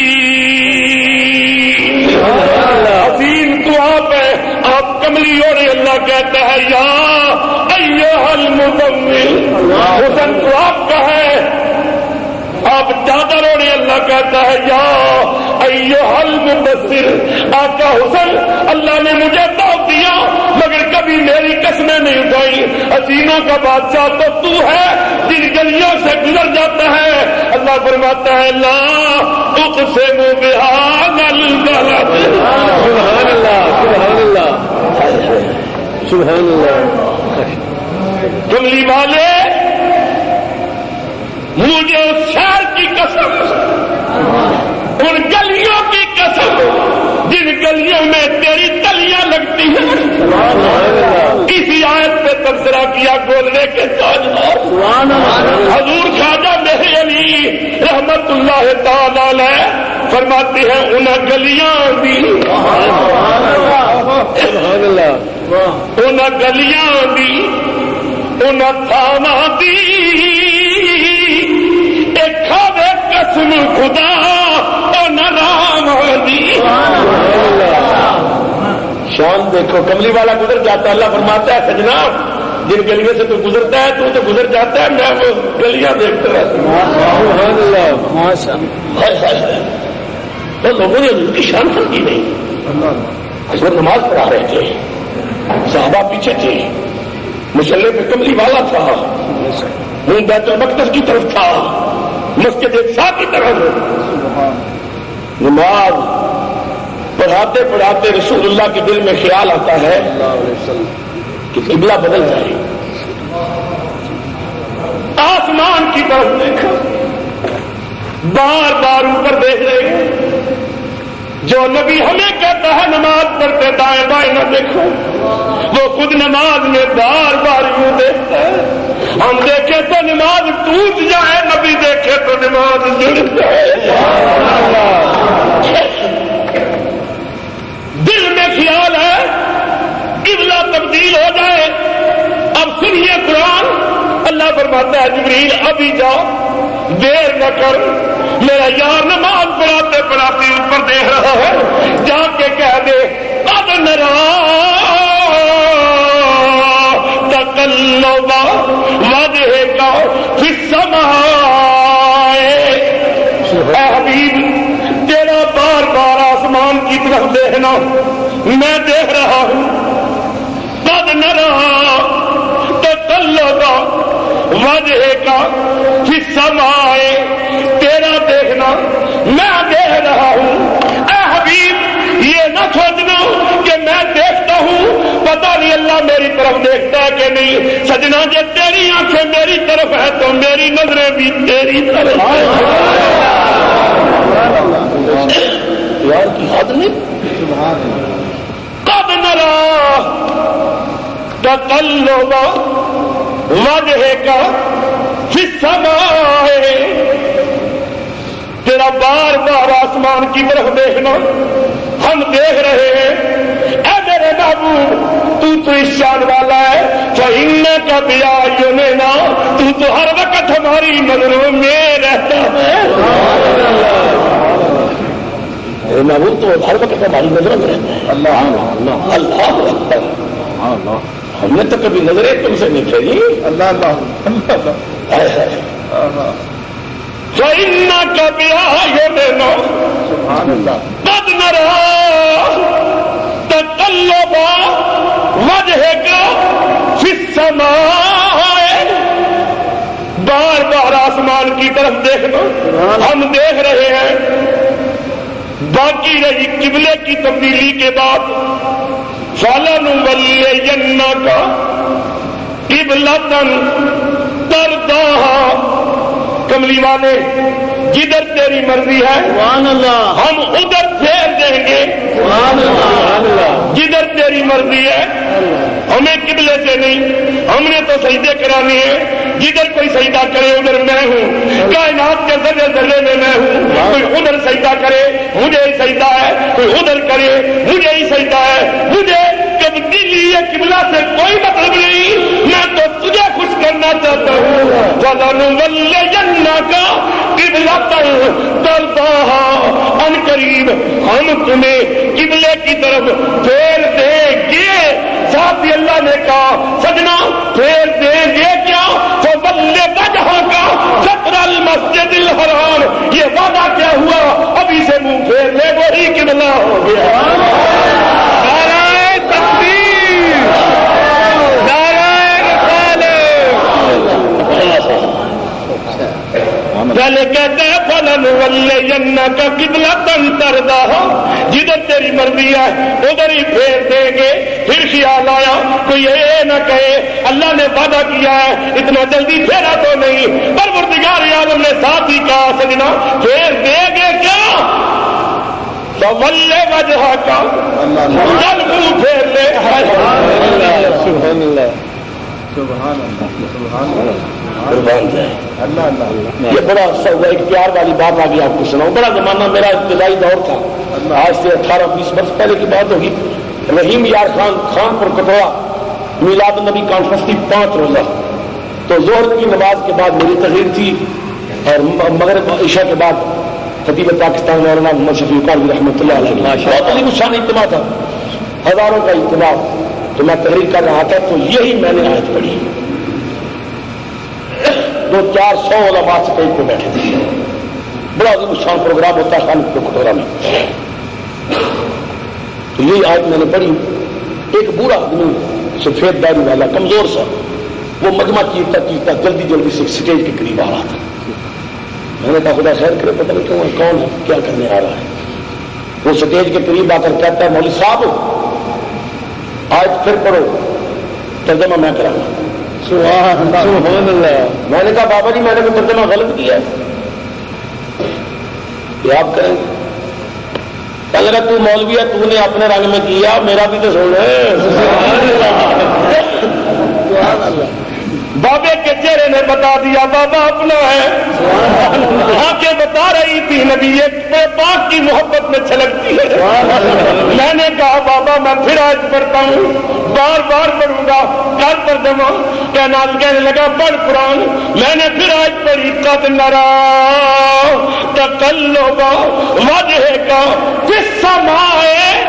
حسین تو آپ ہے، آپ کملی ہو رہے، اللہ کہتا ہے یا ایھا المزمل۔ حسن تو آپ کا ہے، آپ چادر اوڑھے، اللہ کہتا ہے یا ایھا المدثر۔ آقا حسن اللہ نے مجھے دعوت دیا، مگر کبھی میری قسمیں نہیں اٹھائی۔ حسینوں کا بادشاہ تو ہے، جن گلیوں سے گزر جاتا ہے، اللہ فرماتا ہے لا اقسم بہذا البلد۔ سبحان اللہ، سبحان اللہ، سبحان اللہ۔ سبحان اللہ۔ کملی والے، مجھے اس شہر کی قسم، ان گلیوں کی قسم جن گلیوں میں تیری تلیاں لگتی ہیں، اسی آیت پہ تبصرہ کیا گولنے کے تاجدار حضور خواجہ مہر علی رحمت اللہ تعالی علیہ فرماتے ہیں انہیں گلیاں دی، انہیں گلیاں دی، انہیں تھاواں دی، ایک کھاوے قسم خدا انہیں رام دی۔ شان دیکھو، کملی والا گزر جاتا ہے، اللہ فرماتا ہے سجنا جن گلیوں سے تو گزرتا ہے تو گزر جاتا ہے، میں وہ گلیاں دیکھتا رہتا ہوں۔ تو لوگوں نے حضور کی شان سمجھی نہیں۔ حضرت نماز پڑھا رہے تھے، صحابہ پیچھے تھے، مسلح پہ کملی والا تھا، وہ بیت المقدس کی طرف تھا، مسجد اقصی کی طرف۔ نماز پڑھاتے پڑھاتے رسول اللہ کے دل میں خیال آتا ہے کہ قبلہ بدل جائے، آسمان کی طرف دیکھا، بار بار اوپر دیکھ رہے ہیں۔ جو نبی ہمیں کہتا ہے نماز پڑھتے دائیں بائیں نہ دیکھو، وہ خود نماز میں بار بار یوں دیکھتا ہے۔ ہم دیکھیں تو نماز ٹوٹ جائے، نبی دیکھے تو نماز جڑ جائے۔ دل میں خیال ہے قبلہ تبدیل ہو جائے۔ اب سنیے قرآن، اللہ فرماتا ہے جبریل ابھی جاؤ، دیر نہ کر، میرا یار نماز پڑھاتے پڑھاتے اوپر دیکھ رہا ہے، جا کے کہہ دے قد نرا تقلب وجهك فی السماء۔ اے حبیب تیرا بار بار آسمان کی طرف دیکھنا میں دیکھ رہا ہوں۔ قد نرا تقلب وجهك فی السماء، تیرا دیکھنا میں دیکھ رہا ہوں۔ اے حبیب یہ نہ سوچنا کہ میں دیکھتا ہوں، پتہ نہیں اللہ میری طرف دیکھتا ہے کہ نہیں۔ سجنا جب تیری آنکھیں میری طرف ہے تو میری نظریں بھی تیری طرف ہیں۔ یار کی حد نہیں۔ قد نرا تقلب وجهك فی السماء، تیرا بار بار آسمان کی طرف دیکھنا ہم دیکھ رہے ہیں۔ اے میرے محبوب تو اس شان والا ہے، فإنك بأعيننا، تو ہر وقت ہماری نظروں میں رہتا ہے۔ میرے محبوب تو ہر وقت ہماری نظروں میں رہتا ہے۔ اللہ اللہ اللہ، ہم نے تو کبھی نظریں تم سے نہیں پھیری۔ اللہ فإنك بأعيننا قد نرى تقلب وجهك فی السماء، بار بار آسمان کی طرف دیکھنا ہم دیکھ رہے ہیں۔ باقی رہی قبلے کی تبدیلی کے بعد، فَلَنُوَلِّيَنَّكَ قِبْلَةً تَرْضَاهَا، کملی والے جدھر تیری مرضی ہے ہم ادھر پھیر دیں گے، جدھر تیری مرضی ہے۔ ہمیں قبلے سے نہیں، ہم نے تو سجدے کرانے ہیں، جدھر کوئی سجدہ کرے ادھر میں ہوں، کائنات کے ذرے ذرے میں میں ہوں۔ کوئی ادھر سجدہ کرے مجھے ہی سجدہ ہے، کوئی ادھر کرے مجھے ہی سجدہ ہے۔ مجھے تبدیلی قبلہ سے کوئی مطلب نہیں، میں تو تجھے خوش کرنا چاہتا ہوں۔ فَلَنُوَلِّيَنَّكَ قِبْلَةً تَرْضَاهَا، ان قریب ہم تمہیں قبلے کی طرف پھیر دیں گے۔ ساتھ ہی اللہ نے کہا سجنا پھیر دیں گے کیا؟ فَوَلِّ وَجْهَكَ شَطْرَ الْمَسْجِدِ الْحَرَامِ، یہ وعدہ کیا ہوا؟ ابھی سے منہ پھیر لے، وہی قبلہ ہو گیا۔ پہلے کہتے ہیں فَلَنُوَلِّيَنَّكَ قِبْلَةً تَرْضَاهَا، جدھر تیری مرضی ہے ادھر ہی پھیر دیں گے. پھر خیال آیا کوئی یہ نہ کہے اللہ نے وعدہ کیا ہے اتنا جلدی پھیرا تو نہیں. پروردگار عالم نے ساتھ ہی کہا سجنا پھیر دیں گے کیا؟ فَوَلِّ وَجْهَكَ، چل منہ پھیر لے. سبحان اللہ سبحان اللہ سبحان اللہ. یہ بڑا ایک پیار والی بات آگے آپ کو سناؤں. بڑا زمانہ میرا ابتدائی دور تھا، آج سے 18-20 برس پہلے کی بات ہوگی. رحیم یار خان پر کٹورا میلاد النبی کانفرنس تھی 5 روزہ. تو ظہر کی نماز کے بعد میری تقریر تھی اور مغرب عشاء کے بعد خطیب پاکستان مولانا محمد شفیع قلوی رحمۃ اللہ علیہ بہت علی شان اجتماع تھا، ہزاروں کا اجتماع. تو میں تقریر کر رہا تھا تو یہی میں نے آیت پڑھی. 200-400 علماء سٹیج پہ بیٹھے تھے. بڑا عظیم شان پروگرام ہوتا ہے خالد کٹورا میں. تو یہی آیت میں نے پڑھی. ایک بوڑھا آدمی سفید داڑھی والا کمزور سا وہ مجمع چیرتا چیرتا جلدی جلدی سے سٹیج کے قریب آ رہا تھا. میں نے کہا خدا خیر کرے پتہ نہیں کیوں ہے کون ہے کیا کرنے آ رہا ہے. وہ سٹیج کے قریب آ کر کہتا ہے مولوی صاحب آج پھر پڑھو ترجمہ میں کراؤں گا. سبحان اللہ. میں نے کہا بابا جی میں نے کوئی ترجمہ غلط کیا ہے یہ آپ کریں گے؟ کہنے لگا تو مولوی ہے تو نے اپنے رنگ میں کیا میرا بھی تو سن لے. بابے کے چہرے نے بتا دیا بابا اپنا ہے. آنکھیں بتا رہی تھی نبی پاک کی محبت میں چھلکتی ہے. میں نے کہا بابا میں پھر آج پڑھتا ہوں بار بار پڑھوں گا کل ترجمہ. کہنے لگا پڑھ قرآن. میں نے پھر آج پڑھی قد نرى تقلب وجهك في السماء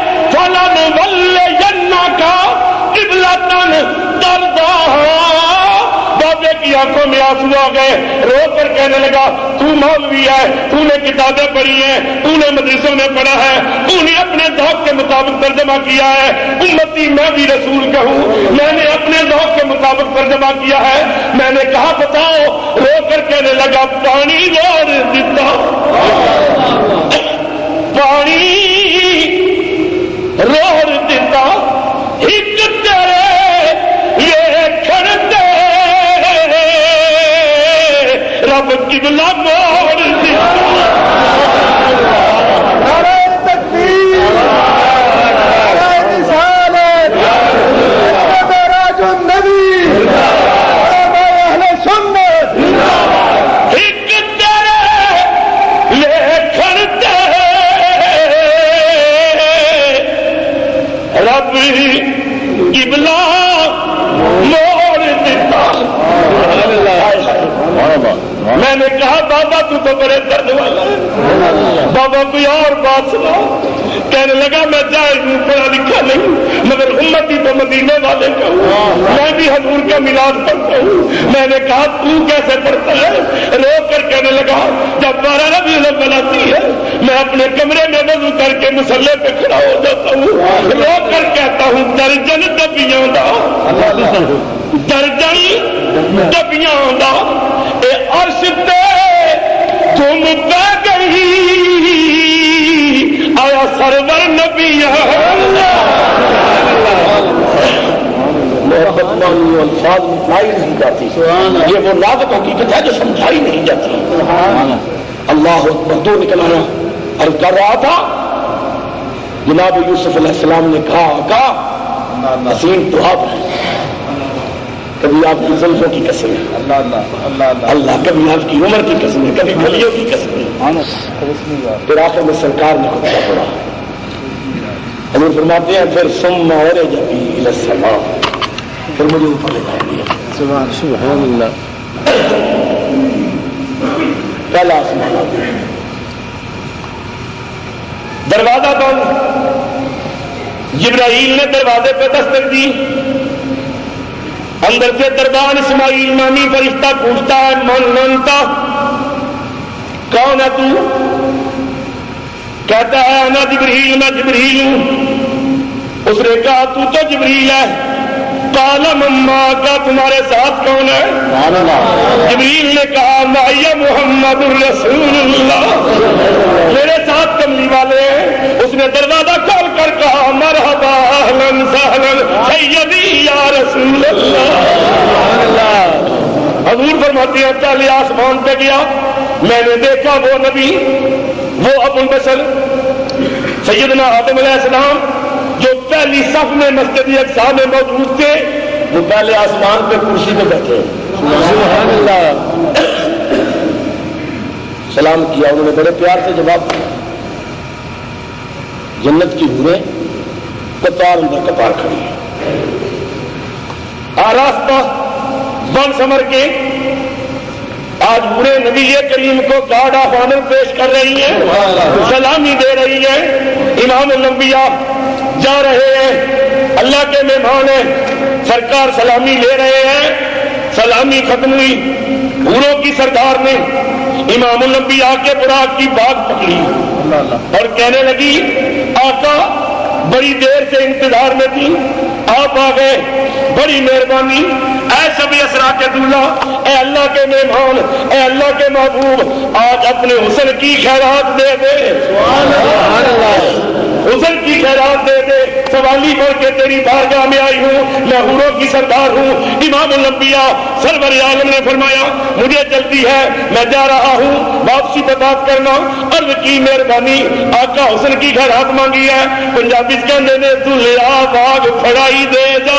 فلنولينك قبلة ترضاها. بابے کی آنکھوں میں آنسو آ گئے. رو کر کہنے لگا تو مولوی ہے تو نے کتابیں پڑھی ہیں تو نے مدرسوں میں پڑھا ہے تو نے اپنے ذوق کے مطابق ترجمہ کیا ہے. امتی میں بھی رسول کا ہوں میں نے اپنے ذوق کے مطابق ترجمہ کیا ہے. میں نے کہا بتاؤ. رو کر کہنے لگا پانی روڑ دیتا پانی روڑ دیتا ایک تیرے یہ کھڑتے رب قبلہ موڑ دیا. نعرہ تکبیر نعرہ رسالت معراج النبی علماء اہل سنت. ایک تیرے لے کھڑتے رب قبلہ موڑ دیتا. میں نے کہا بابا تو بڑے درد والا ہے. بابا کوئی اور بات سنا. کہنے لگا میں جائز ہوں پڑھا لکھا نہیں مگر امتی تو مدینے والے کا ہوں. میں بھی حضور کا میلاد پڑھتا ہوں. میں نے کہا تو کیسے پڑھتا ہے؟ رو کر کہنے لگا جب 12 ربیع الاول آتی ہے میں اپنے کمرے میں وضو کر کے مصلے پہ کھڑا ہو جاتا ہوں. رو کر کہتا ہوں درجن دبیاں دا درجن دبیاں دا اے عرش تے تم پہ گئی آیا سرور نبیاں. محبت مانی الفاظ مٹھائی نہیں جاتی. یہ وہ نازک حقیقت ہے جو سمجھائی نہیں جاتی. اللہ اکبر. دو نکلانا عرض کر رہا تھا جناب یوسف علیہ السلام نے کہا حسین تو آپ ہیں کبھی آپ کی زلفوں کی قسم ہے اللہ کبھی آپ کی عمر کی قسم ہے کبھی گلیوں کی قسم ہے. پھر آخر میں سرکار نے خطبہ پڑھا. حضور فرماتے ہیں پھر ثم عرج بی الی السماء پھر مجھے اوپر لے جائیں گے. سبحان اللہ. پہلا آسمان دروازہ بند. جبرائیل نے دروازے پہ دستک دی. اندر سے دربان اسماعیل نامی فرشتہ پوچھتا ہے من انتا کون ہے تو؟ کہتا ہے انا جبریل میں جبریل ہوں. اس نے کہا تو جبریل ہے. قال مما کا تمہارے ساتھ کون ہے؟ جبریل نے کہا معی محمد الرسول اللہ، میرے ساتھ کملی والے ہیں. اس نے دروازہ کھول کر کہا مرحبا اہلا سہلا سیدی یا رسول اللہ. حضور فرماتے ہیں پہلے آسمان پہ گیا، میں نے دیکھا وہ نبی، وہ ابو البشر سیدنا آدم علیہ السلام جو پہلی صف میں مسجد اقصی میں موجود تھے، وہ پہلے آسمان پہ کرسی پہ بیٹھے. سبحان اللہ. سلام کیا، انہوں نے بڑے پیار سے جواب دیا. جنت کی حوریں قطار اندر قطار کھڑی ہے، آراستہ بن سمر کے آج پورے نبی کریم کو گارڈ آف آنر پیش کر رہی ہیں، سلامی دے رہی ہیں. امام الانبیاء جا رہے ہیں، اللہ کے مہمان ہیں، سرکار سلامی لے رہے ہیں. سلامی ختم ہوئی، حوروں کی سردار نے امام الانبیاء کے براق کی بات پکڑی اور کہنے لگی آقا بڑی دیر سے انتظار میں تھی، آپ آ گئے، بڑی مہربانی. اے سبھی اسرا کے دولہا، اے اللہ کے مہمان، اے اللہ کے محبوب، آج اپنے حسن کی خیرات دے دے، حسن کی خیرات دے دے. سوالی بڑھ کے تیری بارگاہ میں آئی ہوں، میں حوروں کی سردار ہوں. امام الانبیاء سرور عالم نے فرمایا مجھے جلدی ہے، میں جا رہا ہوں، واپسی پہ بات کرنا. عرض کی مہربانی، آقا حسن کی خیرات مانگی ہے. پنجابی کہنے نے دلیا باغ پھڑائی دے جا.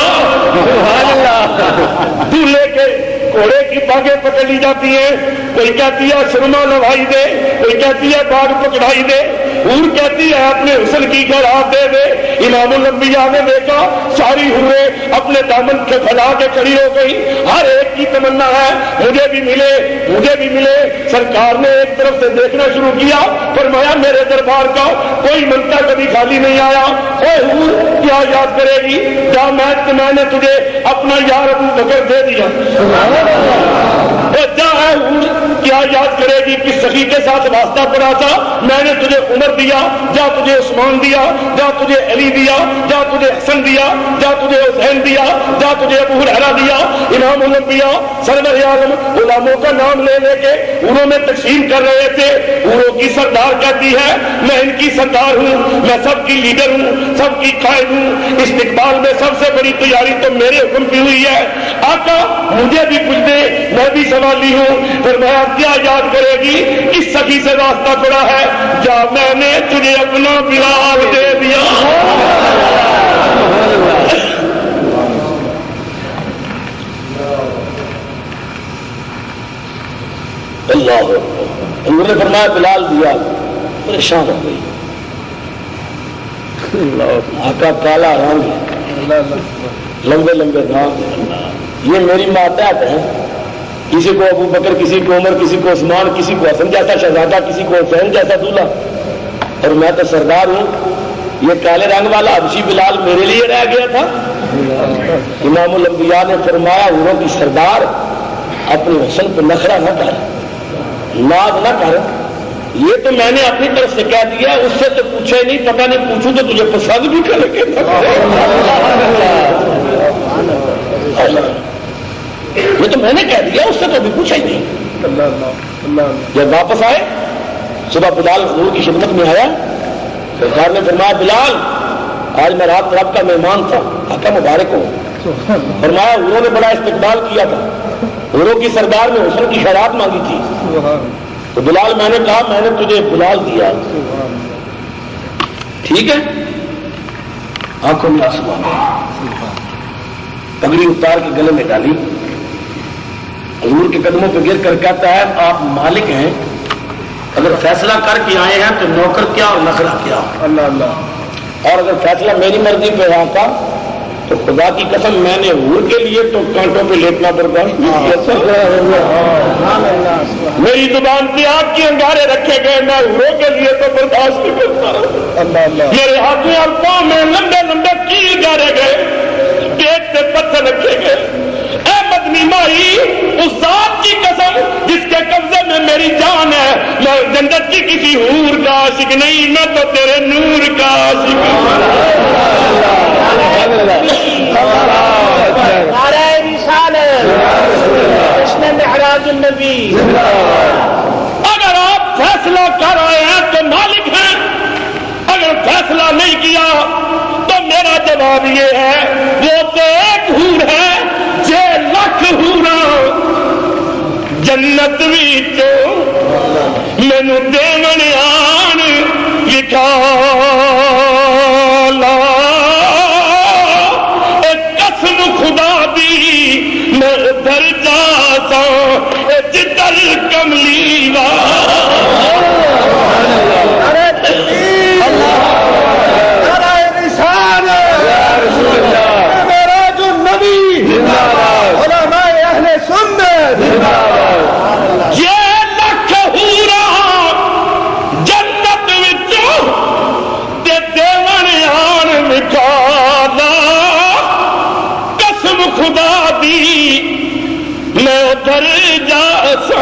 دولہے کے گھوڑے کی باغیں پکڑ لی جاتی ہیں، کوئی کہتی ہے سرما لوائی دے، کوئی کہتی ہے باغ پکڑائی دے، حور کہتی ہے اپنے حسن کی خیرات دے دے. امام الانبیاء نے دیکھا ساری حوریں اپنے دامن کے پھیلا کے کھڑی ہو گئی، ہر ایک کی تمنا ہے مجھے بھی ملے، مجھے بھی ملے. سرکار نے ایک طرف سے دیکھنا شروع کیا، فرمایا میرے دربار کا کوئی منتا کبھی خالی نہیں آیا. اے حور کیا یاد کرے گی؟ جا میں نے تجھے اپنا یار ابو بکر دے دیا. جا ہے حور کیا یاد کرے گی؟ کس سخی کے ساتھ واسطہ پڑا تھا، میں نے تجھے عمر دیا، جا تجھے عثمان دیا، جا تجھے علی دیا، جا تجھے حسن دیا، جا تجھے حسین دیا، جا تجھے ابو ہریرہ دیا. امام الانبیاء سرور عالم غلاموں کا نام لے لے کے انہوں میں تقسیم کر رہے تھے. انہوں کی سردار کہتی ہے میں ان کی سردار ہوں، میں سب کی لیڈر ہوں، سب کی قائد ہوں. استقبال میں سب سے بڑی تیاری تو میرے حکم کی ہوئی ہے. آقا مجھے بھی کچھ دے، میں بھی سوالی ہوں. فرمایا کیا یاد کرے گی؟ کس سخی سے واسطہ پڑا ہے؟ جا میں نے تجھے اپنا بلال دے دیا. اللہ انہوں نے فرمایا بلال دیا، پریشان ہو گئی. آقا کالا رنگ، لمبے لمبے دانت، یہ میری ماتحت ہے. کسی کو ابو بکر، کسی کو عمر، کسی کو عثمان، کسی کو حسن جیسا شہزادہ، کسی کو حسین جیسا دولہا، اور میں تو سردار ہوں. یہ کالے رنگ والا حبشی بلال میرے لیے رہ گیا تھا. امام الانبیاء نے فرمایا حوروں کی سردار اپنے حسن پہ نخرہ نہ کر، ناز نہ کر. یہ تو میں نے اپنی طرف سے کہہ دیا، اس سے تو پوچھا ہی نہیں، پتہ نہیں پوچھوں تو تجھے پسند بھی کرے گا. یہ تو میں نے کہہ دیا، اس سے تو بھی پوچھا ہی نہیں. جب واپس آئے صبح بلال حضور کی خدمت میں آیا، سرکار نے فرمایا بلال آج میں رات رب کا مہمان تھا، آقا مبارک ہو. فرمایا حوروں نے بڑا استقبال کیا تھا، حوروں کی سردار نے حسن کی خیرات مانگی تھی. تو بلال میں نے کہا میں نے تجھے بلال دیا. ٹھیک ہے، آنکھوں میں آنسو آ گئے، پگڑی اتار کے گلے میں ڈالی، حضور کے قدموں پہ گر کر کہتا ہے آپ مالک ہیں، اگر فیصلہ کر کے آئے ہیں تو نوکر کیا اور نخرہ کیا. اللہ اللہ. اور اگر فیصلہ میری مرضی پہ آتا تو خدا کی قسم میں نے حور کے لیے تو کانٹوں پہ لیٹنا برداشت نہیں کیا. میری زبان پہ آپ کے انگارے رکھے گئے، میں حوروں کے لیے تو برداشت نہیں کرتا. میرے ہاتھ میں اور پاؤں میں لمبے لمبے کیل گارے گئے، پیٹ سے پتھر رکھے گئے. اے مدنی مائی، اس ذات کی قسم جس کے قبضے میں میری جان ہے، میں جنت کی کسی حور کا عاشق نہیں، میں تو تیرے نور کا عاشق ہوں. نعرہ رسالت، جشن محراب راج النبی اگر آپ فیصلہ کر آئے ہیں تو مالک ہیں، اگر فیصلہ نہیں کیا تو میرا جواب یہ ہے وہ تو ایک حور ہے جے لکھ حورا جنت وچوں مینوں دیون آن لکھا لا قسم خدا دی میں ادھر جاتا جدھر کملی خدا دی میں ادھر جا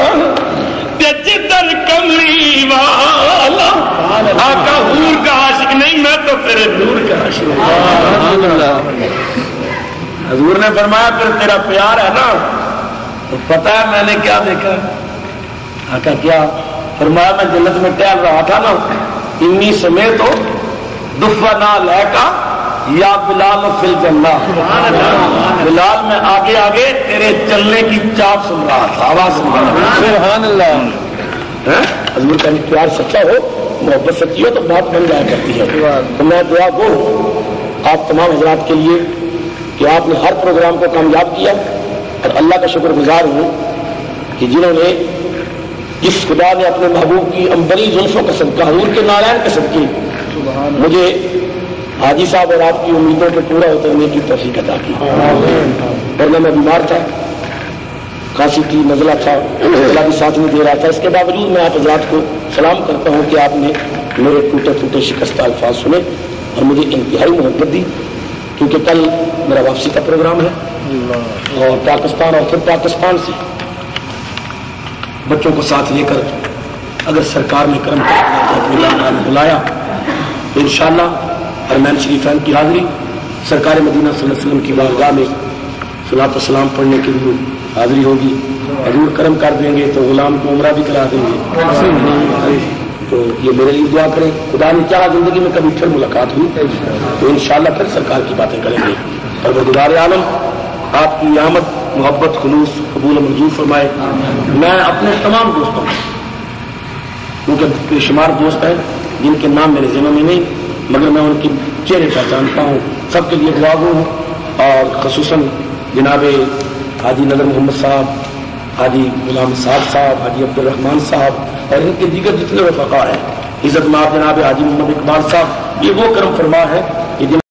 جدھر کملی والا آقا حور کا عاشق نہیں میں تو تیرے نور کا عاشق ہوں۔ حضور نے فرمایا پھر تیرا پیار ہے نا تو پتا ہے میں نے کیا دیکھا؟ آقا کیا؟ فرمایا میں جنت میں ٹہل رہا تھا نا انی سمیت ہو دفا نہ لے کا یا بلال فی الجنہ، بلال میں آگے آگے تیرے چلنے کی چاپ سن رہا تھا، آواز سن رہا تھا۔ سبحان اللہ۔ حضور کا پیار سچا ہو، محبت سچی ہو تو بات بن جایا کرتی ہے۔ تو میں دعا گو آپ تمام حضرات کے لیے کہ آپ نے ہر پروگرام کو کامیاب کیا، اور اللہ کا شکر گزار ہوں کہ جنہوں نے جس خدا نے اپنے محبوب کی امبری زلفوں کا صدقہ حضور کے نارائن کے صدقے مجھے حاجی صاحب اور آپ کی امیدوں کو پورا اترنے کی توفیق عطا کی۔ ورنہ میں بیمار تھا، کھانسی کی نزلہ تھا، نزلہ بھی ساتھ نہیں دے رہا تھا، اس کے باوجود میں آپ حضرات کو سلام کرتا ہوں کہ آپ نے میرے ٹوٹے ٹوٹے شکستہ الفاظ سنے اور مجھے انتہائی محبت دی، کیونکہ کل میرا واپسی کا پروگرام ہے اور پاکستان اور پھر پاکستان سے بچوں کو ساتھ لے کر اگر سرکار نے کرم کیا بلایا تو انشاءاللہ حرمین شریفین کی حاضری سرکار مدینہ صلی اللہ علیہ وسلم کی بارگاہ میں صلاۃ و سلام پڑھنے کے لیے حاضری ہوگی۔ حضور کرم کر دیں گے تو غلام کو عمرہ بھی کرا دیں گے، تو یہ میرے لیے دعا کریں۔ خدا نے چاہا زندگی میں کبھی پھر ملاقات ہوئی تو انشاءاللہ پھر سرکار کی باتیں کریں گے۔ پروردگار عالم آپ کی آمد محبت خلوص قبول منظور فرمائے۔ میں اپنے تمام دوستوں کیونکہ بے شمار دوست ہیں جن کے نام میرے ذہن میں نہیں مگر میں ان کے چہرے پہچانتا ہوں، سب کے لیے دعا گو ہوں، اور خصوصاً جناب حاجی نظر محمد صاحب، حاجی غلام صاحب، حاجی عبد الرحمان صاحب اور ان کے دیگر جتنے رفقا ہیں، عزت مآب جناب حاجی محمد اقبال صاحب، یہ وہ کرم فرما ہے کہ